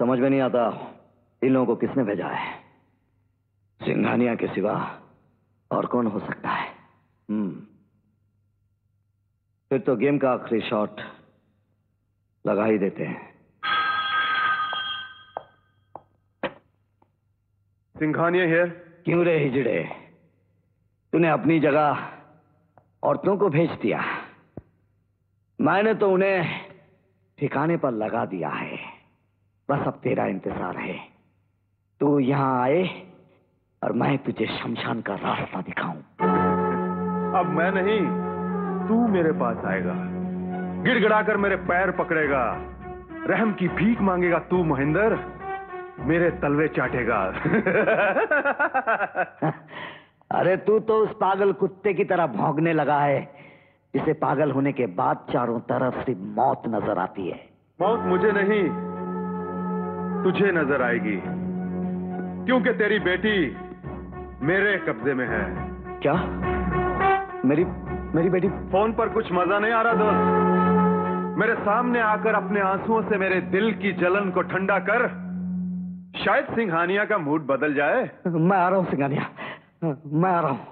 समझ में नहीं आता इन लोगों को किसने भेजा है। सिंघानिया के सिवा और कौन हो सकता है? फिर तो गेम का आखिरी शॉट लगा ही देते हैं। सिंघानिया हियर। क्यों रे हिजड़े, तूने अपनी जगह औरतों को भेज दिया, मैंने तो उन्हें ठिकाने पर लगा दिया है। बस अब तेरा इंतजार है, तू यहां आए और मैं तुझे शमशान का रास्ता दिखाऊं। अब मैं नहीं, तू मेरे पास आएगा, गिड़गिड़ाकर मेरे पैर पकड़ेगा, रहम की भीख मांगेगा तू महेंद्र, मेरे तलवे चाटेगा। अरे तू तो उस पागल कुत्ते की तरह भौंकने लगा है जिसे पागल होने के बाद चारों तरफ सिर्फ मौत नजर आती है। मौत मुझे नहीं, तुझे नजर आएगी, क्योंकि तेरी बेटी मेरे कब्जे में है। क्या? मेरी बेटी? फोन पर कुछ मजा नहीं आ रहा दोस्त? मेरे सामने आकर अपने आंसुओं से मेरे दिल की जलन को ठंडा कर, शायद सिंघानिया का मूड बदल जाए। मैं आ रहा हूं सिंघानिया, मैं आ रहा हूं।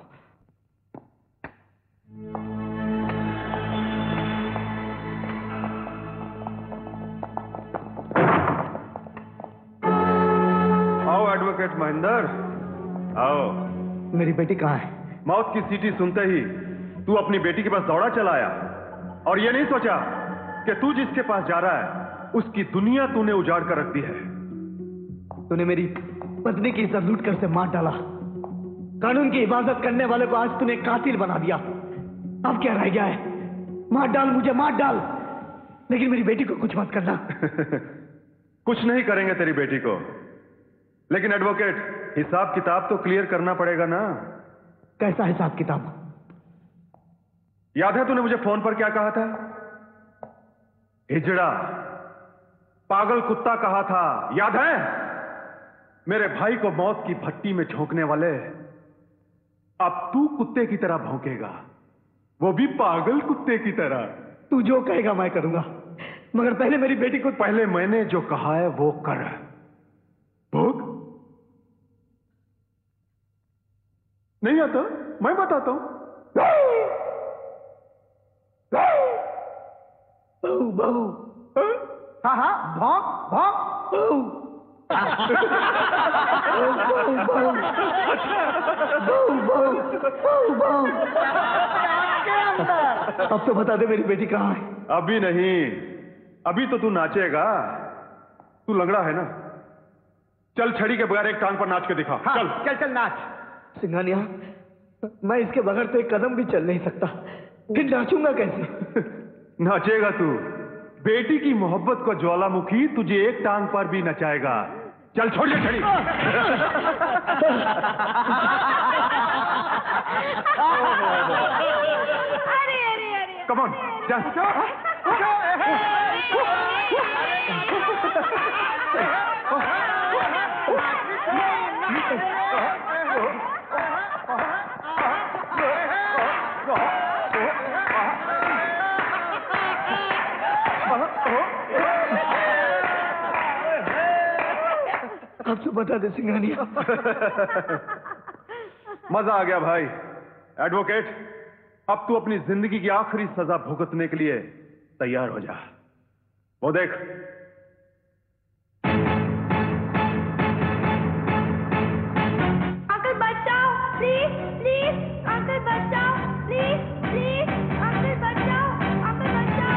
आओ एडवोकेट महेंद्र, आओ। मेरी बेटी कहाँ है? मौत की सीटी सुनते ही तू अपनी बेटी के पास दौड़ा चला आया और ये नहीं सोचा कि तू जिसके पास जा रहा है उसकी दुनिया तूने उजाड़ कर रख दी है। तूने मेरी पत्नी की इज्जत लूट कर से मार डाला, कानून की हिफाजत करने वाले को आज तूने कातिल बना दिया। अब क्या रह गया है? मार डाल मुझे, मार डाल, लेकिन मेरी बेटी को कुछ मत करना। कुछ नहीं करेंगे तेरी बेटी को, लेकिन एडवोकेट हिसाब किताब तो क्लियर करना पड़ेगा ना। कैसा हिसाब किताब? याद है तूने मुझे फोन पर क्या कहा था? हिजड़ा, पागल कुत्ता कहा था, याद है? मेरे भाई को मौत की भट्टी में झोंकने वाले, अब तू कुत्ते की तरह भौंकेगा, वो भी पागल कुत्ते की तरह। तू जो कहेगा मैं करूंगा, मगर पहले मेरी बेटी को। पहले मैंने जो कहा है वो कर। भोग नहीं आता, मैं बताता हूं। बहू बहू, हाँ हाँ, भौंक भौंक। अब तो बता दे मेरी बेटी कहाँ है? अभी नहीं, अभी तो तू नाचेगा। तू लंगड़ा है ना, चल छड़ी के बगैर एक टांग पर नाच के दिखा। हाँ, चल चल चल नाच। सिंघानिया, मैं इसके बगैर तो एक कदम भी चल नहीं सकता, फिर नाचूंगा कैसे? नाचेगा तू, बेटी की मोहब्बत को ज्वालामुखी तुझे एक टांग पर भी नचाएगा। चल छोड़ ये छड़ी। अरे अरे अरे, कम ऑन, अब तो बता दे सिंघानिया। मजा आ गया भाई। एडवोकेट, अब तू अपनी जिंदगी की आखिरी सजा भुगतने के लिए तैयार हो जा। वो देख, अंकल बचाओ, प्लीज प्लीज, अंकल बचाओ, प्लीज प्लीज, अंकल बचाओ, अंकल बचाओ।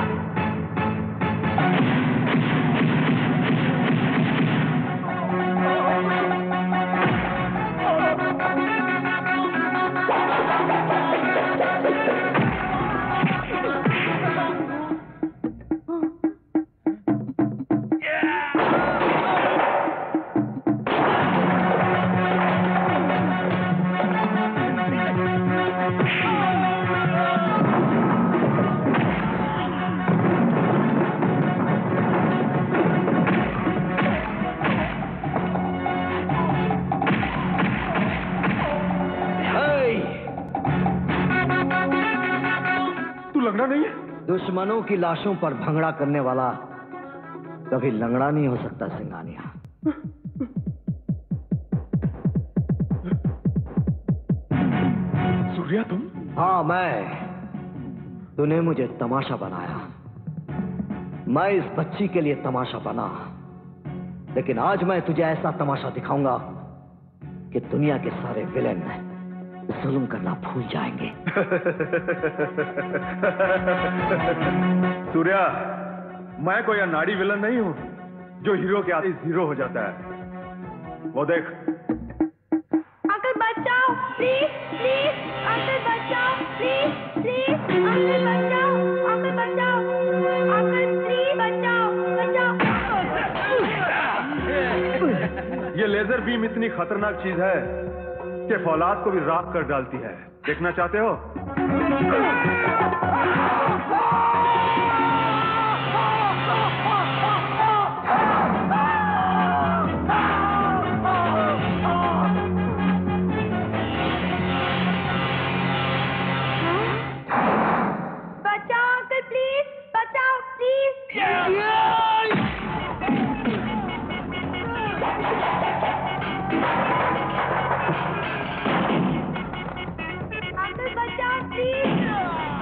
तू लंगड़ा नहीं है? दुश्मनों की लाशों पर भंगड़ा करने वाला कभी लंगड़ा नहीं हो सकता सिंघानिया। सूर्या तुम? हाँ मैं। तूने मुझे तमाशा बनाया, मैं इस बच्ची के लिए तमाशा बना, लेकिन आज मैं तुझे ऐसा तमाशा दिखाऊंगा कि दुनिया के सारे विलेन जुल्म करना भूल जाएंगे। सूर्या, मैं कोई अनाड़ी विलन नहीं हूं जो हीरो के आगे जीरो हो जाता है। वो देख। अंकल बचाओ प्लीज प्लीज, अंकल बचाओ प्लीज प्लीज, अंकल बचाओ, अंकल बचाओ, अंकल प्लीज बचाओ बचाओ। ये लेजर बीम इतनी खतरनाक चीज है कि फौलाद को भी राख कर डालती है। देखना चाहते हो? बचाओ अंकल प्लीज, बचाओ प्लीज। अंकल बचाओ प्लीज।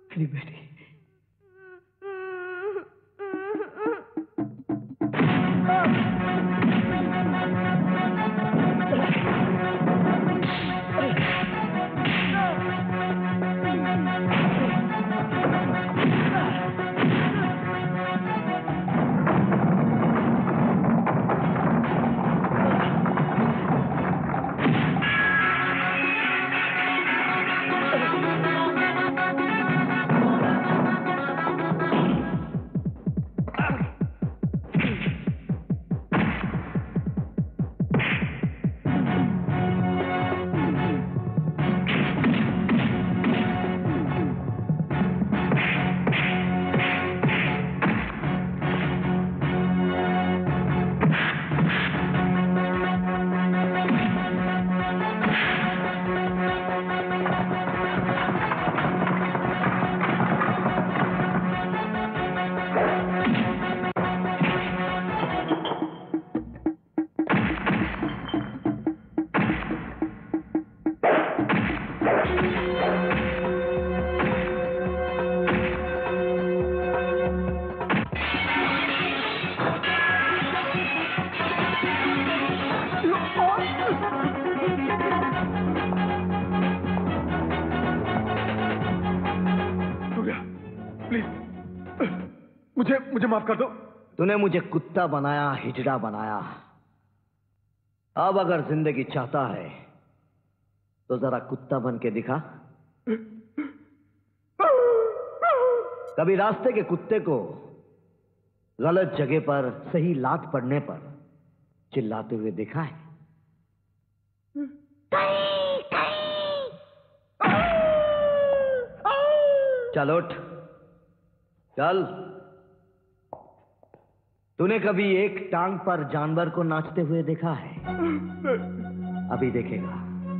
मेरी बेटी। मुझे माफ कर दो। तूने मुझे कुत्ता बनाया, हिजड़ा बनाया। अब अगर जिंदगी चाहता है तो जरा कुत्ता बन के दिखा। कभी रास्ते के कुत्ते को गलत जगह पर सही लात पड़ने पर चिल्लाते हुए देखा है? चल उठ, चल। तूने कभी एक टांग पर जानवर को नाचते हुए देखा है? अभी देखेगा।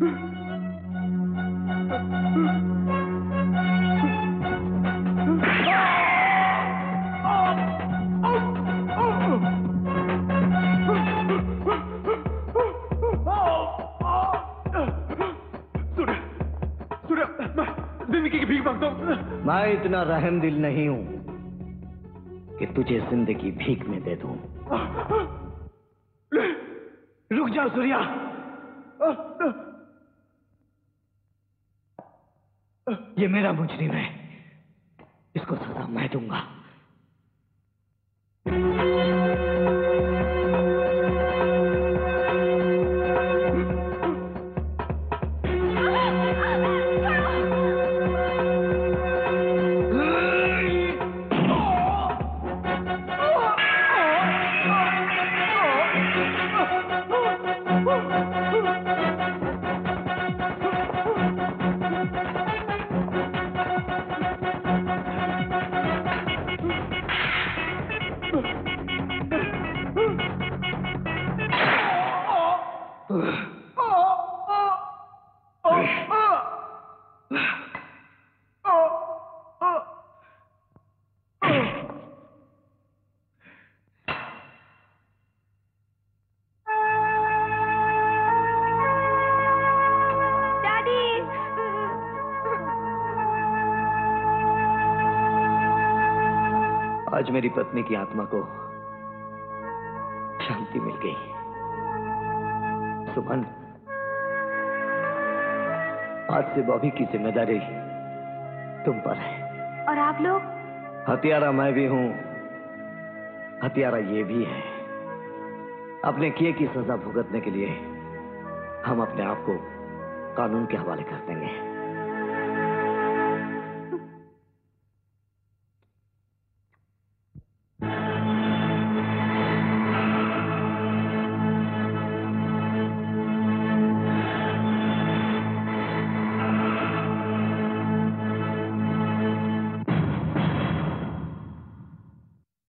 सूर्य, मैं जिंदगी की भीख मांगता हूं। मैं इतना रहम दिल नहीं हूं कि तुझे जिंदगी भीख में दे दूं। रुक जाओ सूर्या। ये मेरा मुजरिम है, इसको सजा मैं दूंगा। आज मेरी पत्नी की आत्मा को शांति मिल गई। सुमन, आज से बॉबी की जिम्मेदारी तुम पर है। और आप लोग? हत्यारा मैं भी हूं, हत्यारा ये भी है। अपने किए की सजा भुगतने के लिए हम अपने आप को कानून के हवाले कर देंगे।